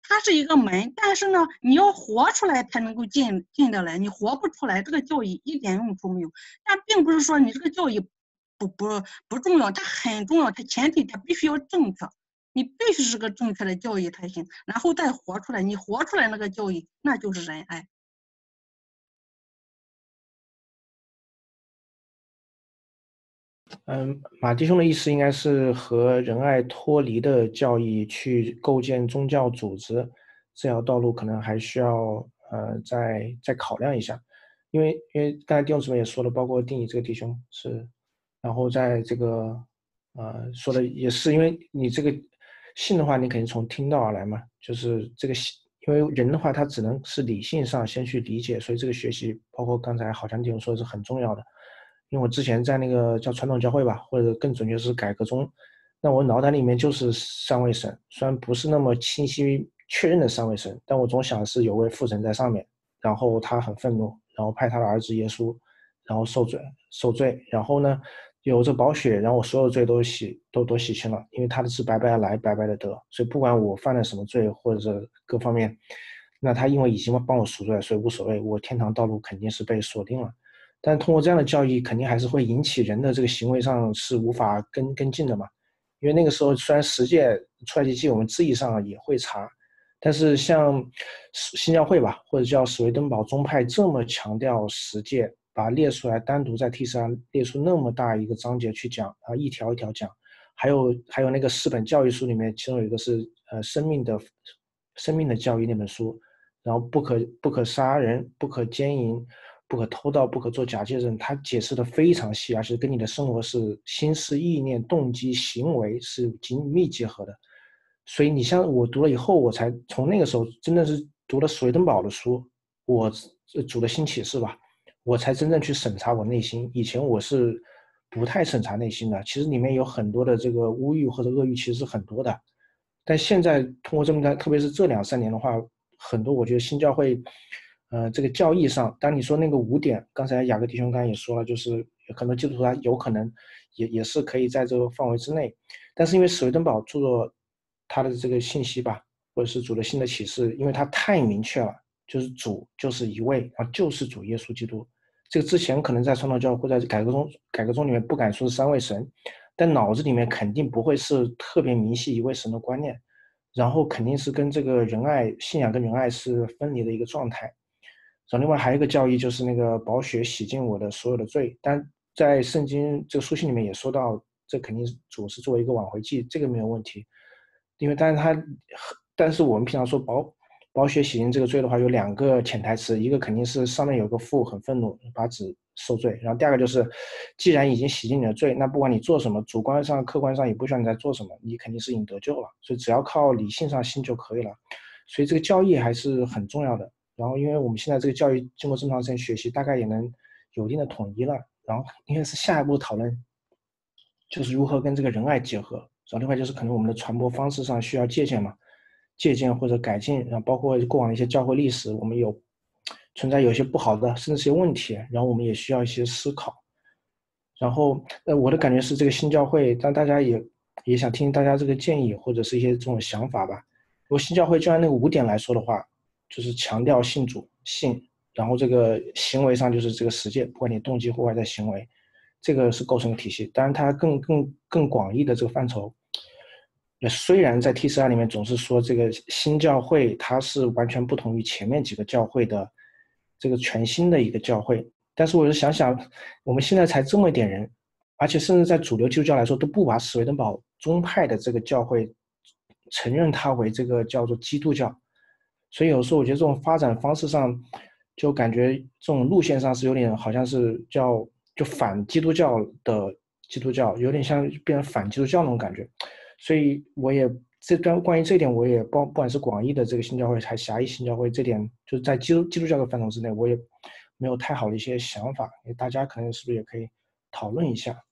它是一个门，但是呢，你要活出来才能够进得来，你活不出来，这个教义一点用处没有。但并不是说你这个教义不不不重要，它很重要，它前提它必须要正确，你必须是个正确的教义才行，然后再活出来，你活出来那个教义，那就是仁爱。 马弟兄的意思应该是和仁爱脱离的教义去构建宗教组织这条道路，可能还需要再考量一下，因为刚才弟兄姊妹也说了，包括定义这个弟兄是，然后在这个说的也是，因为你这个信的话，你肯定从听到而来嘛，就是这个信，因为人的话他只能是理性上先去理解，所以这个学习包括刚才好像弟兄说的是很重要的。因为我之前在那个叫传统教会吧，或者更准确是改革中，那我脑袋里面就是三位神，虽然不是那么清晰确认的三位神，但我总想是有位父神在上面，然后他很愤怒，然后派他的儿子耶稣，然后受罪，然后呢有这宝血，然后我所有罪都洗清了，因为他的是白白的来，白白的得，所以不管我犯了什么罪或者各方面，那他因为已经帮我赎罪，所以无所谓，我天堂道路肯定是被锁定了。但通过这样的教育，肯定还是会引起人的这个行为上是无法跟进的嘛。因为那个时候虽然十诫出来记我们字义上也会查，但是像新教会吧，或者叫史维登堡宗派这么强调十诫，把它列出来，单独在 T 上列出那么大一个章节去讲啊，一条一条讲。还有那个4本教育书里面，其中有一个是生命的教育那本书，然后不可杀人，不可奸淫，不可偷盗，不可做假见证，他解释的非常细，而且跟你的生活是心思意念、动机、行为是紧密结合的。所以你像我读了以后，我才从那个时候真的是读了史维登堡的书，我主的新启示吧，我才真正去审查我内心。以前我是不太审查内心的，其实里面有很多的这个污欲或者恶欲，其实是很多的。但现在通过这么大，特别是这2、3年的话，很多我觉得新教会，这个教义上，当你说那个5点，刚才雅各弟兄刚才也说了，就是很多基督徒他有可能也是可以在这个范围之内，但是因为史维登堡著作他的这个信息吧，或者是主的新的启示，因为它太明确了，就是主就是一位，然后就是主耶稣基督。这个之前可能在传统教会在改革中里面不敢说是3位神，但脑子里面肯定不会是特别明晰一位神的观念，然后肯定是跟这个仁爱信仰跟仁爱是分离的一个状态。然后另外还有一个教义就是那个宝血洗净我的所有的罪，但在圣经这个书信里面也说到，这肯定主是作为一个挽回祭，这个没有问题。因为但是我们平常说宝血洗净这个罪的话，有2个潜台词，一个肯定是上面有个父很愤怒，把子受罪，然后第二个就是，既然已经洗净你的罪，那不管你做什么，主观上、客观上也不需要你在做什么，你肯定是已经得救了，所以只要靠理性上信就可以了。所以这个教义还是很重要的。然后因为我们现在这个教育经过这么长时间学习，大概也能有一定的统一了。然后应该是下一步讨论，就是如何跟这个仁爱结合。然后另外就是可能我们的传播方式上需要借鉴或者改进，然后包括过往的一些教会历史，我们存在有一些不好的，甚至是一些问题，然后我们也需要一些思考。然后我的感觉是这个新教会，但大家也想听大家这个建议或者是一些这种想法吧。如果新教会就按那个5点来说的话，就是强调信主信，然后这个行为上就是这个实践，不管你动机或外在行为，这个是构成一个体系。当然它更广义的这个范畴，虽然在 T42里面总是说这个新教会它是完全不同于前面几个教会的这个全新的一个教会，但是我就想想，我们现在才这么一点人，而且甚至在主流基督教来说都不把史维登堡宗派的这个教会承认它为这个叫做基督教，所以有时候我觉得这种发展方式上，就感觉这种路线上是有点好像是就反基督教的基督教，有点像变成反基督教那种感觉。所以我也关于这点，我也不管是广义的这个新教会还是狭义新教会，这点就是在基督教的范畴之内，我也没有太好的一些想法，大家可能是不是也可以讨论一下？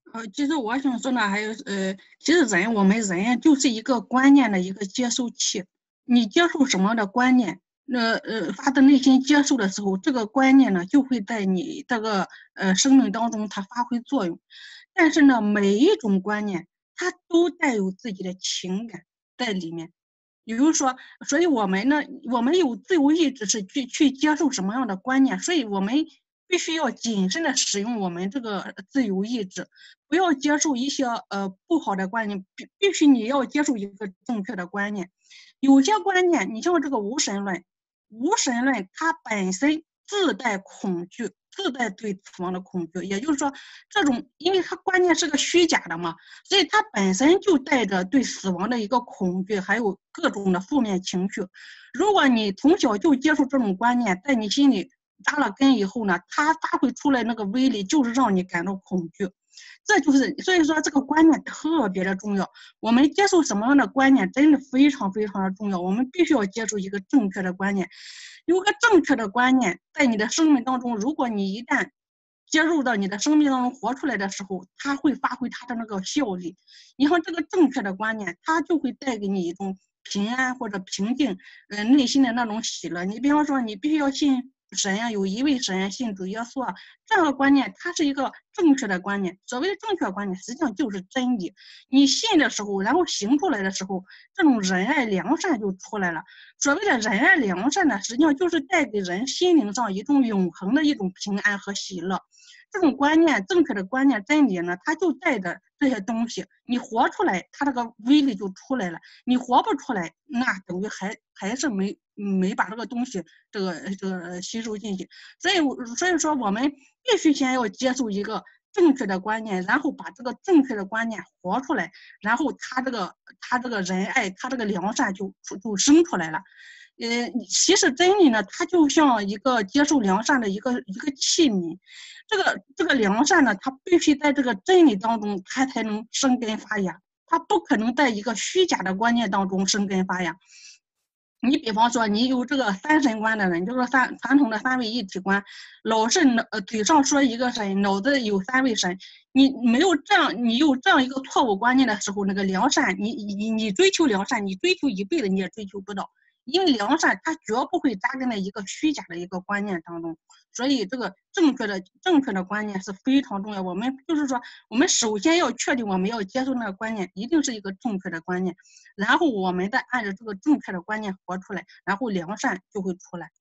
其实我想说呢，还有其实我们人就是一个观念的一个接收器，你接受什么样的观念，发自内心接受的时候，这个观念呢就会在你这个生命当中它发挥作用。但是呢，每一种观念它都带有自己的情感在里面。比如说，所以我们呢，我们有自由意志是去接受什么样的观念，所以我们必须要谨慎的使用我们这个自由意志，不要接受一些不好的观念，必须你要接受一个正确的观念。有些观念，你像这个无神论，无神论它本身自带恐惧，自带对死亡的恐惧，也就是说，这种因为它观念是个虚假的嘛，所以它本身就带着对死亡的一个恐惧，还有各种的负面情绪。如果你从小就接受这种观念，在你心里扎了根以后呢，它发挥出来那个威力就是让你感到恐惧。这就是所以说这个观念特别的重要。我们接受什么样的观念真的非常非常的重要。我们必须要接受一个正确的观念，有个正确的观念在你的生命当中，如果你一旦接入到你的生命当中活出来的时候，它会发挥它的那个效力。你看这个正确的观念，它就会带给你一种平安或者平静，内心的那种喜乐。你比方说，你必须要信神啊，有一位神，信主耶稣啊，这个观念它是一个正确的观念。所谓的正确观念，实际上就是真理。你信的时候，然后行出来的时候，这种仁爱良善就出来了。所谓的仁爱良善呢，实际上就是带给人心灵上一种永恒的一种平安和喜乐。这种观念，正确的观念真理呢，它就带着这些东西，你活出来，它这个威力就出来了。你活不出来，那等于还是没把这个东西这个吸收进去。所以说，我们必须先要接受一个正确的观念，然后把这个正确的观念活出来，然后他这个仁爱，他这个良善就生出来了。其实真理呢，它就像一个接受良善的一个器皿。这个良善呢，它必须在这个真理当中，它才能生根发芽。它不可能在一个虚假的观念当中生根发芽。你比方说，你有这个三神观的人，就是传统的三位一体观，老是嘴上说一个神，脑子有三位神。你有这样一个错误观念的时候，那个良善，你追求良善，你追求一辈子你也追求不到。因为良善它绝不会扎根在一个虚假的一个观念当中，所以这个正确的观念是非常重要。我们就是说，我们首先要确定我们要接受那个观念一定是一个正确的观念，然后我们再按照这个正确的观念活出来，然后良善就会出来。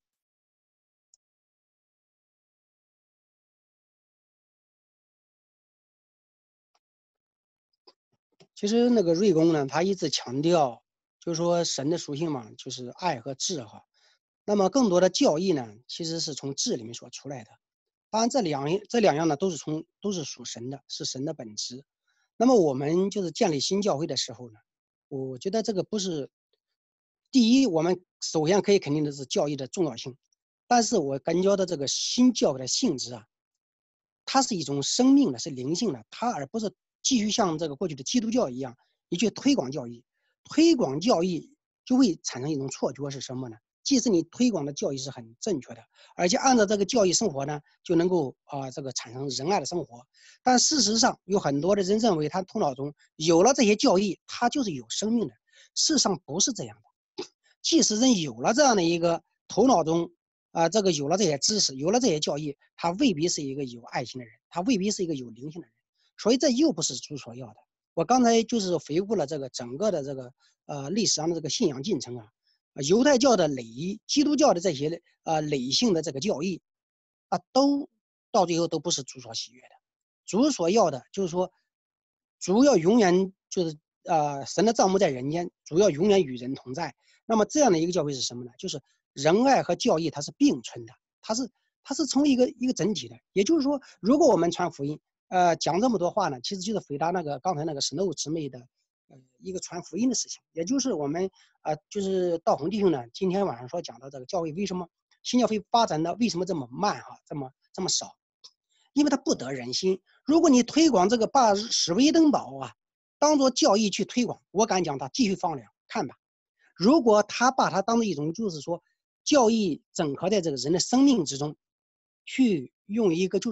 其实那个瑞公呢，他一直强调，就是说神的属性嘛，就是爱和智哈。那么更多的教义呢，其实是从智里面所出来的。当然，这两样呢，都是属神的，是神的本质。那么我们就是建立新教会的时候呢，我觉得这个不是第一，我们首先可以肯定的是教义的重要性。但是我感觉到这个新教会的性质啊，它是一种生命的，是灵性的，它而不是继续像这个过去的基督教一样，你去推广教义，推广教义就会产生一种错觉是什么呢？即使你推广的教义是很正确的，而且按照这个教义生活呢，就能够这个产生仁爱的生活。但事实上，有很多的人认为他头脑中有了这些教义，他就是有生命的。事实上不是这样的。即使人有了这样的一个头脑中这个有了这些知识，有了这些教义，他未必是一个有爱心的人，他未必是一个有灵性的人。所以这又不是主所要的。我刚才就是回顾了这个整个的这个历史上的这个信仰进程啊，犹太教的累，基督教的这些累性的这个教义都到最后都不是主所喜悦的。主所要的就是说，主要永远就是神的帐幕在人间，主要永远与人同在。那么这样的一个教会是什么呢？就是仁爱和教义它是并存的，它是成为一个整体的。也就是说，如果我们传福音，讲这么多话呢，其实就是回答那个刚才那个Snow姊妹的一个传福音的事情。也就是我们就是道宏弟兄呢，今天晚上所讲到这个教会为什么新教会发展的为什么这么慢这么少，因为它不得人心。如果你推广这个把史威登堡当做教义去推广，我敢讲它继续放量看吧。如果他把它当做一种就是说教义整合在这个人的生命之中，去用一个就是说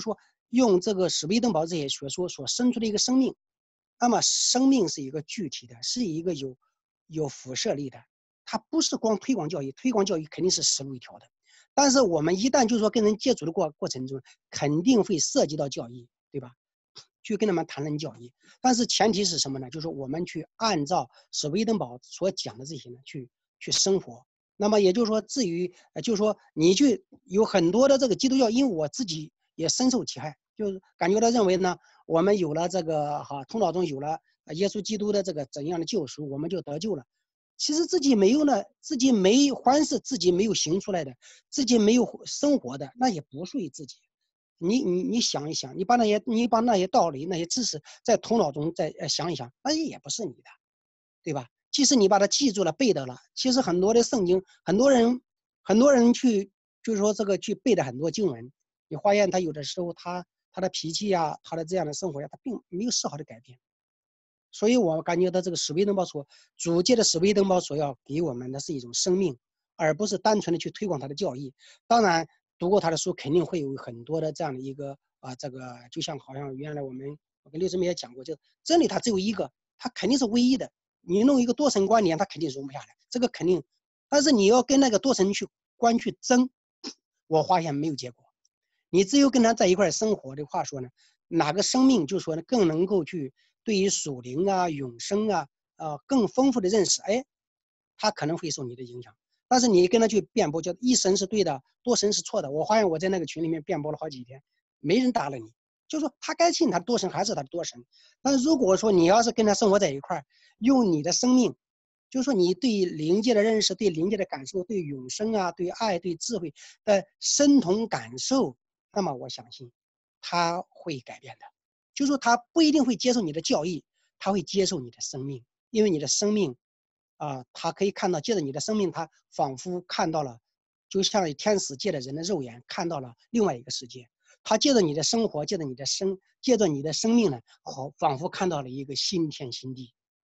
用这个史威登堡这些学说所生出的一个生命。那么生命是一个具体的，是一个有辐射力的，它不是光推广教育，推广教育肯定是死路一条的。但是我们一旦就是说跟人接触的过程中，肯定会涉及到教育，对吧？去跟他们谈论教育，但是前提是什么呢？就是说我们去按照史威登堡所讲的这些呢，去生活。那么也就是说，至于就是说你去有很多的这个基督教，因为我自己也深受其害，就是感觉到认为呢，我们有了这个头脑中有了耶稣基督的这个怎样的救赎，我们就得救了。其实自己没有呢，自己没凡是自己没有行出来的，自己没有生活的，那也不属于自己。你想一想，你把那些道理、那些知识在头脑中再想一想，那也不是你的，对吧？即使你把它记住了、背得了，其实很多的圣经，很多人去就是说这个去背的很多经文，你发现他有的时候他的脾气呀，他的这样的生活呀，他并没有丝毫的改变。所以我感觉到这个史威登堡主界的史威登堡所要给我们的是一种生命，而不是单纯的去推广他的教义。当然，读过他的书肯定会有很多的这样的一个这个就像好像原来我跟刘志明也讲过，就真理它只有一个，它肯定是唯一的。你弄一个多神观念，它肯定容不下来，这个肯定。但是你要跟那个多神观去争，我发现没有结果。你只有跟他在一块生活的话说呢，哪个生命就说呢更能够去对于属灵啊、永生啊、更丰富的认识，哎，他可能会受你的影响。但是你跟他去辩驳，叫一神是对的，多神是错的。我发现我在那个群里面辩驳了好几天，没人搭了你。就说他该信他多神还是他的多神。但是如果说你要是跟他生活在一块，用你的生命，就是说你对灵界的认识、对灵界的感受、对永生啊、对爱、对智慧的深同感受，那么我相信他会改变的。就是说他不一定会接受你的教义，他会接受你的生命，因为你的生命他可以看到，借着你的生命，他仿佛看到了，就像天使借着人的肉眼看到了另外一个世界。他借着你的生活，借着你的生命呢，仿佛看到了一个新天新地。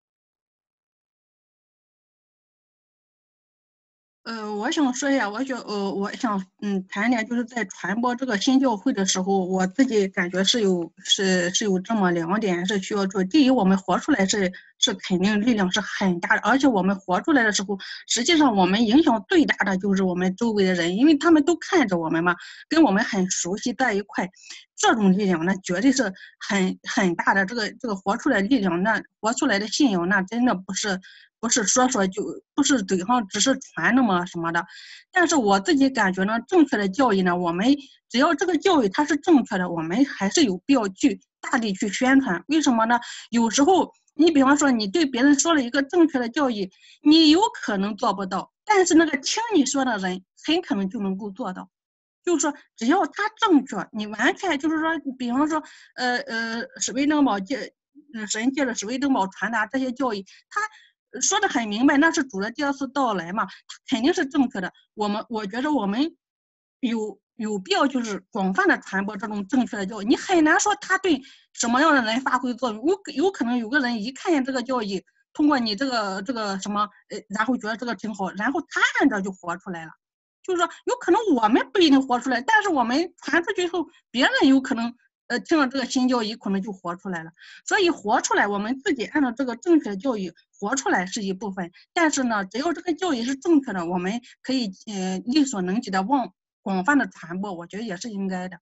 我想说一下，我想谈点，就是在传播这个新教会的时候，我自己感觉是有这么2点是需要做。第一，我们活出来是肯定力量是很大的，而且我们活出来的时候，实际上我们影响最大的就是我们周围的人，因为他们都看着我们嘛，跟我们很熟悉在一块，这种力量那绝对是很大的。这个活出来力量，那活出来的信仰，那真的不是说就不是嘴上只是传那么什么的。但是我自己感觉呢，正确的教育呢，我们只要这个教育它是正确的，我们还是有必要去大力去宣传。为什么呢？有时候你比方说你对别人说了一个正确的教育，你有可能做不到，但是那个听你说的人很可能就能够做到。就是说，只要他正确，你完全就是说，比方说，史威登堡神借着史威登堡传达这些教义，他说的很明白，那是主的第二次到来嘛，他肯定是正确的。我觉得我们有必要就是广泛的传播这种正确的教育。你很难说他对什么样的人发挥作用，有可能有个人一看见这个教义，通过你这个什么，然后觉得这个挺好，然后他按照就活出来了。就是说，有可能我们不一定活出来，但是我们传出去后，别人有可能听了这个新教义，可能就活出来了。所以活出来，我们自己按照这个正确的教育活出来是一部分，但是呢，只要这个教育是正确的，我们可以力所能及的广泛的传播，我觉得也是应该的。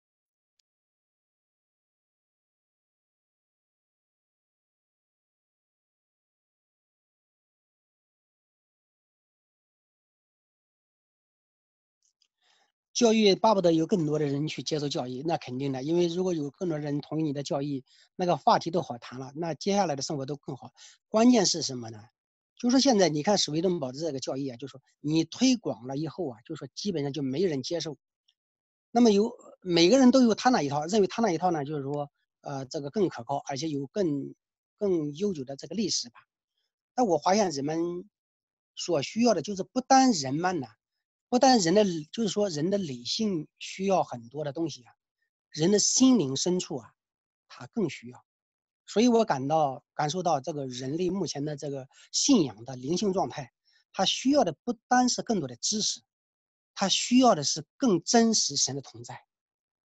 教育巴不得有更多的人去接受教育，那肯定的，因为如果有更多人同意你的教育，那个话题都好谈了，那接下来的生活都更好。关键是什么呢？就是说现在你看史威登堡的这个教育啊，就是说你推广了以后啊，就是说基本上就没人接受。那么每个人都有他那一套，认为他那一套呢，就是说这个更可靠，而且有更悠久的这个历史吧。但我发现人们所需要的就是不单人们呢。不但就是说人的理性需要很多的东西啊，人的心灵深处啊，他更需要。所以我感受到这个人类目前的这个信仰的灵性状态，他需要的不单是更多的知识，他需要的是更真实神的同在。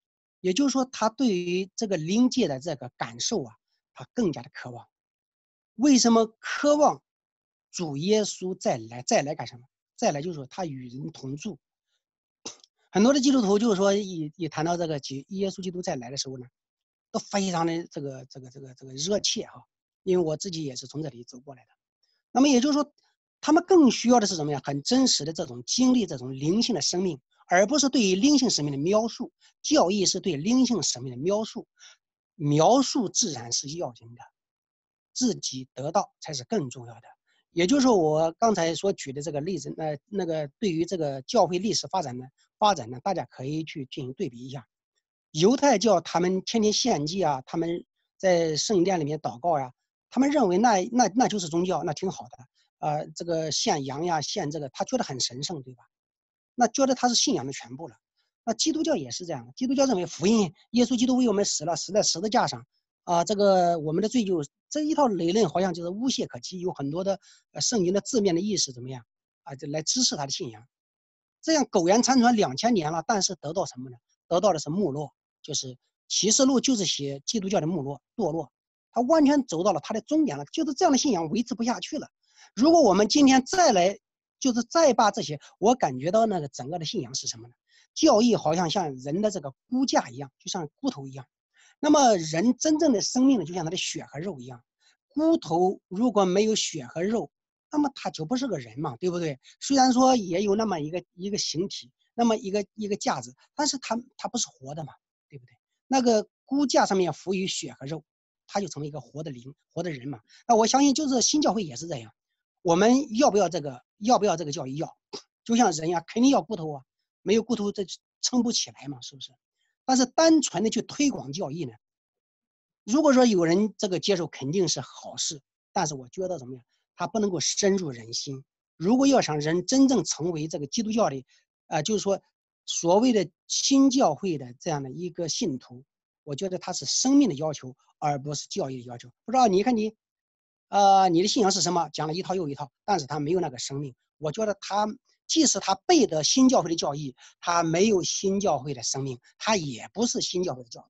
也就是说，他对于这个灵界的这个感受啊，他更加的渴望。为什么渴望主耶稣再来？再来干什么？再来就是说他与人同住。很多的基督徒就是说一谈到这个耶稣基督再来的时候呢，都非常的这个热切哈，因为我自己也是从这里走过来的。那么也就是说，他们更需要的是什么呀？很真实的这种经历，这种灵性的生命，而不是对于灵性生命的描述。教义是对灵性生命的描述，描述自然是要紧的，自己得到才是更重要的。也就是说，我刚才所举的这个例子，那个对于这个教会历史发展呢，大家可以去进行对比一下。犹太教他们天天献祭啊，他们在圣殿里面祷告呀，他们认为那就是宗教，那挺好的。这个献羊呀，献这个，他觉得很神圣，对吧？那觉得他是信仰的全部了。那基督教也是这样的，基督教认为福音，耶稣基督为我们死了，死在十字架上，这个我们的罪就这一套理论好像就是无懈可击，有很多的圣经的字面的意思怎么样就来支持他的信仰。这样苟延残喘2000年了，但是得到什么呢？得到的是没落，就是启示录就是写基督教的没落堕落，他完全走到了他的终点了，就是这样的信仰维持不下去了。如果我们今天再来，就是再把这些，我感觉到那个整个的信仰是什么呢？教义好像人的这个骨架一样，就像骨头一样。那么人真正的生命呢，就像他的血和肉一样。骨头如果没有血和肉，那么他就不是个人嘛，对不对？虽然说也有那么一个形体，那么一个架子，但是他不是活的嘛，对不对？那个骨架上面赋予血和肉，他就成为一个活的灵、活的人嘛。那我相信就是新教会也是这样。我们要不要这个教义？要，就像人呀，肯定要骨头啊，没有骨头这撑不起来嘛，是不是？但是单纯的去推广教义呢，如果说有人这个接受肯定是好事，但是我觉得怎么样，它不能够深入人心。如果要想人真正成为这个基督教的，就是说所谓的新教会的这样的一个信徒，我觉得他是生命的要求，而不是教义的要求。不知道你看你，你的信仰是什么？讲了一套又一套，但是他没有那个生命。我觉得他即使他背的新教会的教义，他没有新教会的生命，他也不是新教会的教导。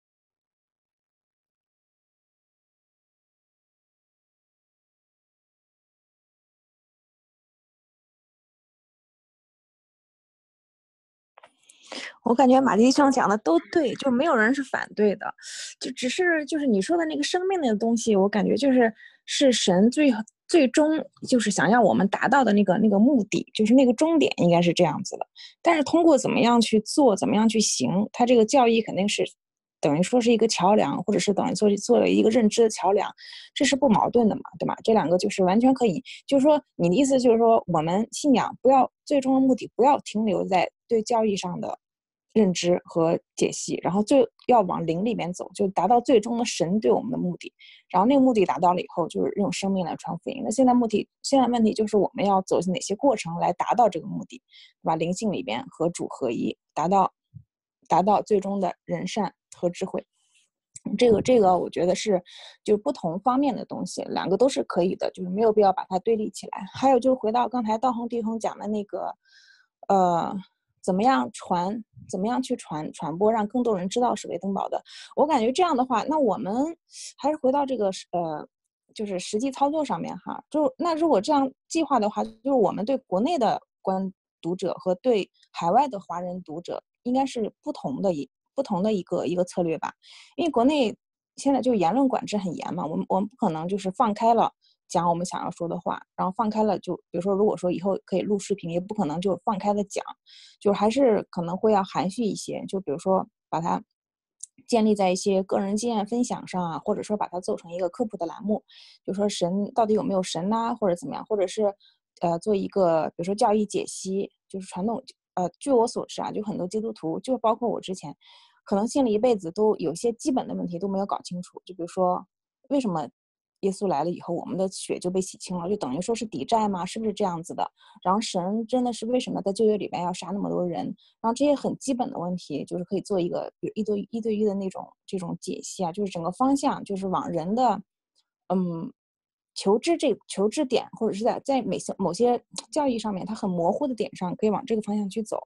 我感觉马弟兄讲的都对，就没有人是反对的，就只是就是你说的那个生命的东西，我感觉是神最终就是想让我们达到的那个目的，就是那个终点应该是这样子的。但是通过怎么样去做，怎么样去行，它这个教义肯定是等于说是一个桥梁，或者是等于做了一个认知的桥梁，这是不矛盾的嘛，对吧？这两个就是完全可以，就是说你的意思就是说，我们信仰不要最终的目的不要停留在对教义上的认知和解析，然后就要往灵里面走，就达到最终的神对我们的目的。然后那个目的达到了以后，就是用生命来传福音。那现在问题就是我们要走哪些过程来达到这个目的，对吧？灵性里边和主合一，达到最终的人善和智慧。这个我觉得是就是不同方面的东西，两个都是可以的，就是没有必要把它对立起来。还有就是回到刚才道宏弟兄讲的那个怎么样去传播，让更多人知道史威登堡的。我感觉这样的话，那我们还是回到这个就是实际操作上面哈。那如果这样计划的话，就是我们对国内的读者和对海外的华人读者应该是不同的一个策略吧。因为国内现在就言论管制很严嘛，我们不可能就是放开了讲我们想要说的话，然后放开了就比如说如果说以后可以录视频，也不可能就放开的讲，就是还是可能会要含蓄一些，就比如说把它建立在一些个人经验分享上啊，或者说把它做成一个科普的栏目，就说神到底有没有神呐，或者怎么样，或者是做一个比如说教义解析，就是传统据我所知啊，就很多基督徒，就包括我之前可能信了一辈子都有些基本的问题都没有搞清楚，就比如说为什么耶稣来了以后我们的血就被洗清了，就等于说是抵债吗？是不是这样子的？然后神真的是为什么在旧约里边要杀那么多人？然后这些很基本的问题就是可以做一个比如一对一的这种解析啊，就是整个方向就是往人的求知点，或者是在某些教义上面它很模糊的点上可以往这个方向去走。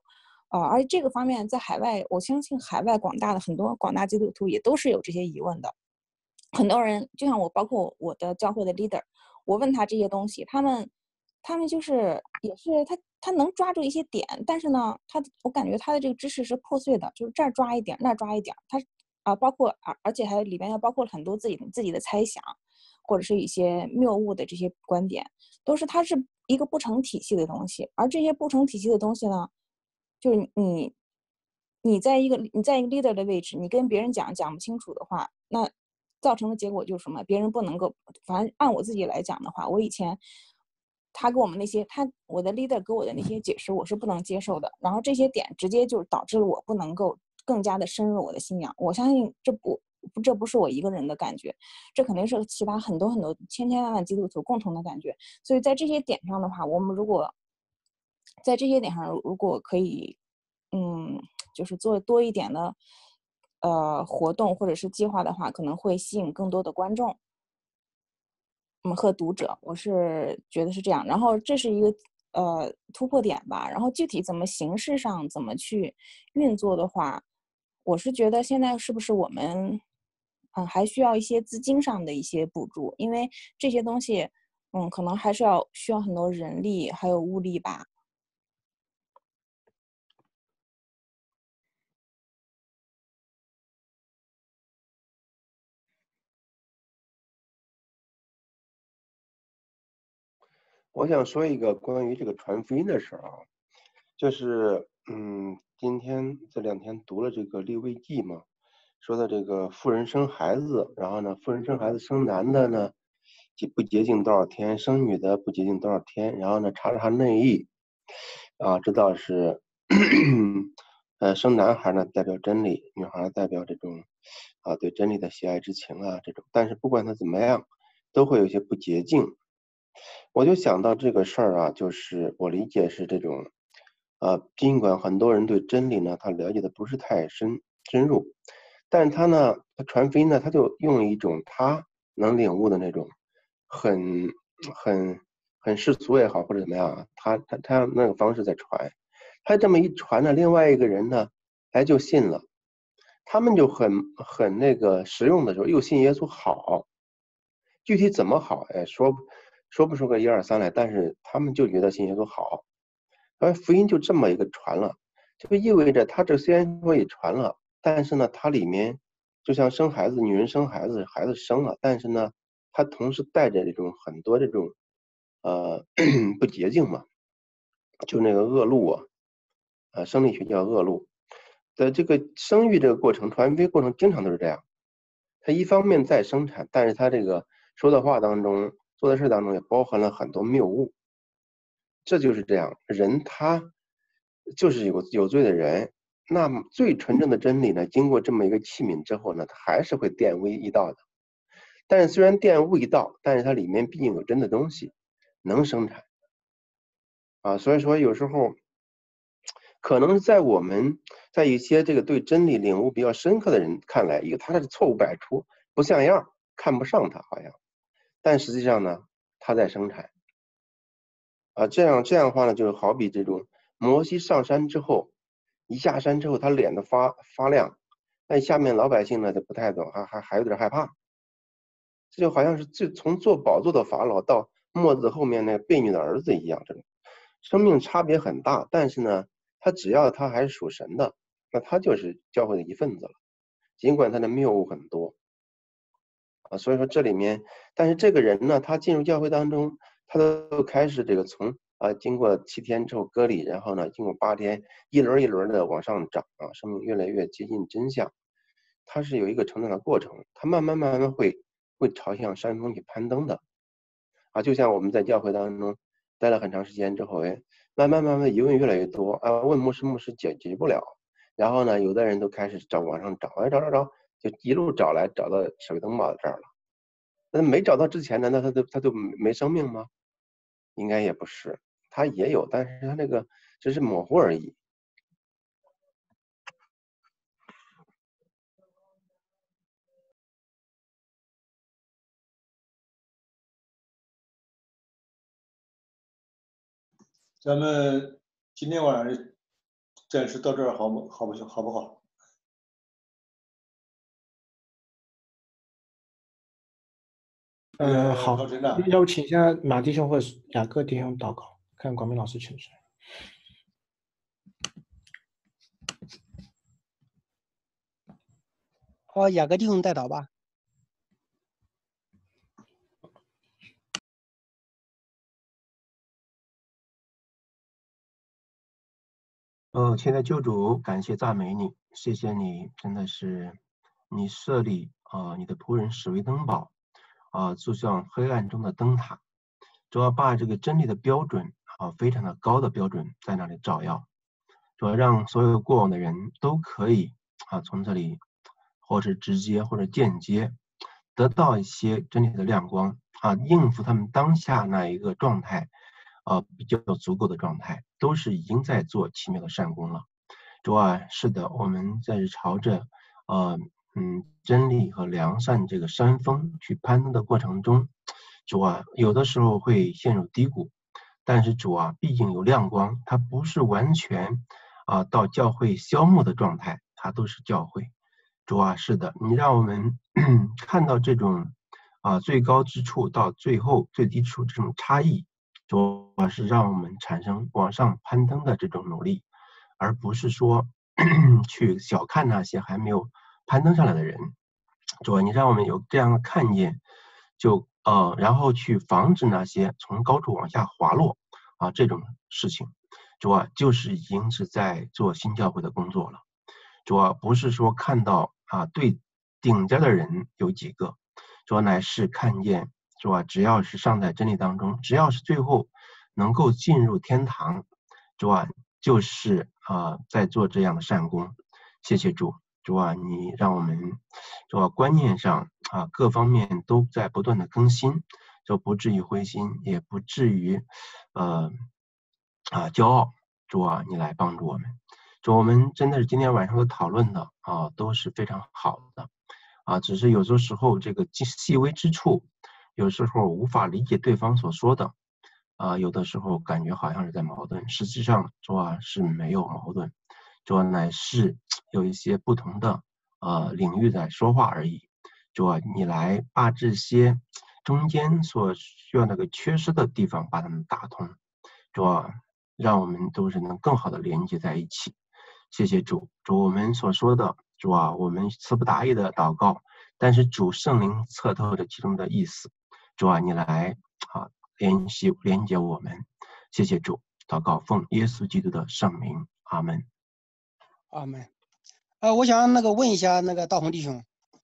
而这个方面在海外，我相信海外很多广大基督徒也都是有这些疑问的。很多人就像我，包括我的教会的 leader， 我问他这些东西，他们就是也是他能抓住一些点，但是呢，我感觉他的这个知识是破碎的，就是这儿抓一点，那儿抓一点，包括而且还里边要包括很多自己的猜想，或者是一些谬误的这些观点，它是一个不成体系的东西。而这些不成体系的东西呢，就是你在一个 leader 的位置，你跟别人讲不清楚的话，那造成的结果就是什么？别人不能够，反正按我自己来讲的话，我以前他给我们我的 leader 给我的那些解释，我是不能接受的。然后这些点直接就导致了我不能够更加的深入我的信仰。我相信这不是我一个人的感觉，这肯定是其他很多千千万万基督徒共同的感觉。所以在这些点上的话，我们如果在这些点上如果可以，就是做多一点的活动或者是计划的话，可能会吸引更多的观众，和读者，我是觉得是这样。然后这是一个突破点吧。然后具体形式上怎么去运作的话，我是觉得现在是不是我们还需要一些资金上的一些补助，因为这些东西可能还是需要很多人力还有物力吧。 我想说一个关于这个传福音的事儿啊，就是今天这2天读了这个利未记嘛，说的这个妇人生孩子，然后呢，妇人生孩子生男的呢，不洁净多少天，生女的不洁净多少天，然后呢，查查内意啊，知道是生男孩呢代表真理，女孩代表这种对真理的喜爱之情啊这种，但是不管他怎么样，都会有一些不洁净。我就想到这个事儿啊，就是我理解是这种，尽管很多人对真理呢，他了解的不是太深入，但是他呢，他传福音呢，他就用一种他能领悟的那种，很很世俗也好或者怎么样啊，他那个方式在传，他这么一传呢，另外一个人呢，就信了，他们就很那个实用的时候又信耶稣好，具体怎么好，说不出个1、2、3来，但是他们就觉得信耶稣好，而福音就这么一个传了，就意味着他这虽然说也传了，但是呢，它里面就像生孩子，女人生孩子，孩子生了，但是呢，它同时带着这种很多这种不洁净嘛，就那个恶露生理学叫恶露的这个生育这个过程，传福音过程经常都是这样，它一方面在生产，但是它这个说的话当中，做的事当中也包含了很多谬误。这就是这样，人他就是有罪的人，那么最纯正的真理呢，经过这么一个器皿之后呢，它还是会玷污一道的。但是虽然玷污一道，但是它里面毕竟有真的东西能生产所以说有时候可能在一些这个对真理领悟比较深刻的人看来，他是错误百出，不像样，看不上他好像，但实际上呢，他在生产这样的话呢，就好比这种摩西上山之后，一下山之后，他脸都发亮，但下面老百姓呢就不太懂，还有点害怕。这就好像是从做宝座的法老到墨子后面那个婢女的儿子一样，这种生命差别很大。但是呢，只要他还是属神的，那他就是教会的一份子了，尽管他的谬误很多所以说这里面，但是这个人呢，他进入教会当中，他都开始这个从经过7天之后割礼，然后呢，经过8天，一轮一轮的往上涨生命越来越接近真相，他是有一个成长的过程，他慢慢会朝向山峰去攀登的就像我们在教会当中待了很长时间之后，慢慢疑问越来越多问牧师解决不了，然后呢，有的人都开始往上找，找，就一路找到守卫登堡这儿了。那没找到之前，难道他就没生命吗？应该也不是，他也有，但是他那个只是模糊而已。 咱们今天晚上暂时到这儿好不好？好不好？ 好， 老陈呐， 要不请一下马弟兄或者是雅各弟兄祷告，看广明老师请出来。 好，雅各弟兄带祷吧。 亲爱的救主，感谢赞美你，谢谢你，真的是你设立你的仆人史威登堡就像黑暗中的灯塔，主要把这个真理的标准非常的高的标准在那里照耀，主要让所有过往的人都可以从这里或是直接或者间接得到一些真理的亮光应付他们当下那一个状态比较足够的状态，都是已经在做奇妙的善功了。主是的，我们在朝着真理和良善这个山峰去攀登的过程中，主有的时候会陷入低谷，但是主毕竟有亮光，它不是完全到教会消没的状态，它都是教会。主是的，你让我们看到这种最高之处到最后最低处这种差异，主是让我们产生往上攀登的这种努力，而不是说去小看那些还没有攀登上来的人。主你让我们有这样的看见，就然后去防止那些从高处往下滑落这种事情。主就是已经是在做新教会的工作了。主不是说看到最顶尖的人有几个，主乃是看见主只要是上在真理当中，只要是最后能够进入天堂，主就是在做这样的善功。谢谢主，主你让我们主观念上各方面都在不断的更新，就不至于灰心，也不至于骄傲。主你来帮助我们。主我们真的是今天晚上的讨论的都是非常好的只是有的时候这个细微之处，有时候无法理解对方所说的有的时候感觉好像是在矛盾，实际上主是没有矛盾，主乃是有一些不同的领域在说话而已。主你来把这些中间所需要那个缺失的地方把它们打通，主让我们都是能更好的连接在一起。谢谢主，主我们所说的主我们词不达意的祷告，但是主圣灵测透着其中的意思。主你来连接我们。谢谢主，祷告奉耶稣基督的圣名，阿门。 阿门。我想问一下大红弟兄，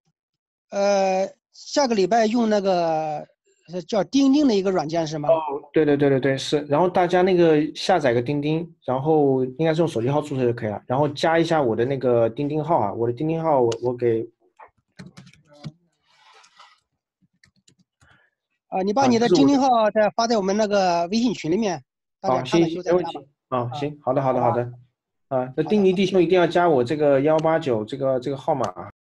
下个礼拜用那个叫钉钉的一个软件是吗？ 对，是。然后大家那个下载个钉钉，然后应该是用手机号注册就可以了，然后加一下我的那个钉钉号我的钉钉号我给你把你的钉钉号再发在我们那个微信群里面，大家看了以后再加吧。 行，好的。那丁尼弟兄一定要加我这个189这个号码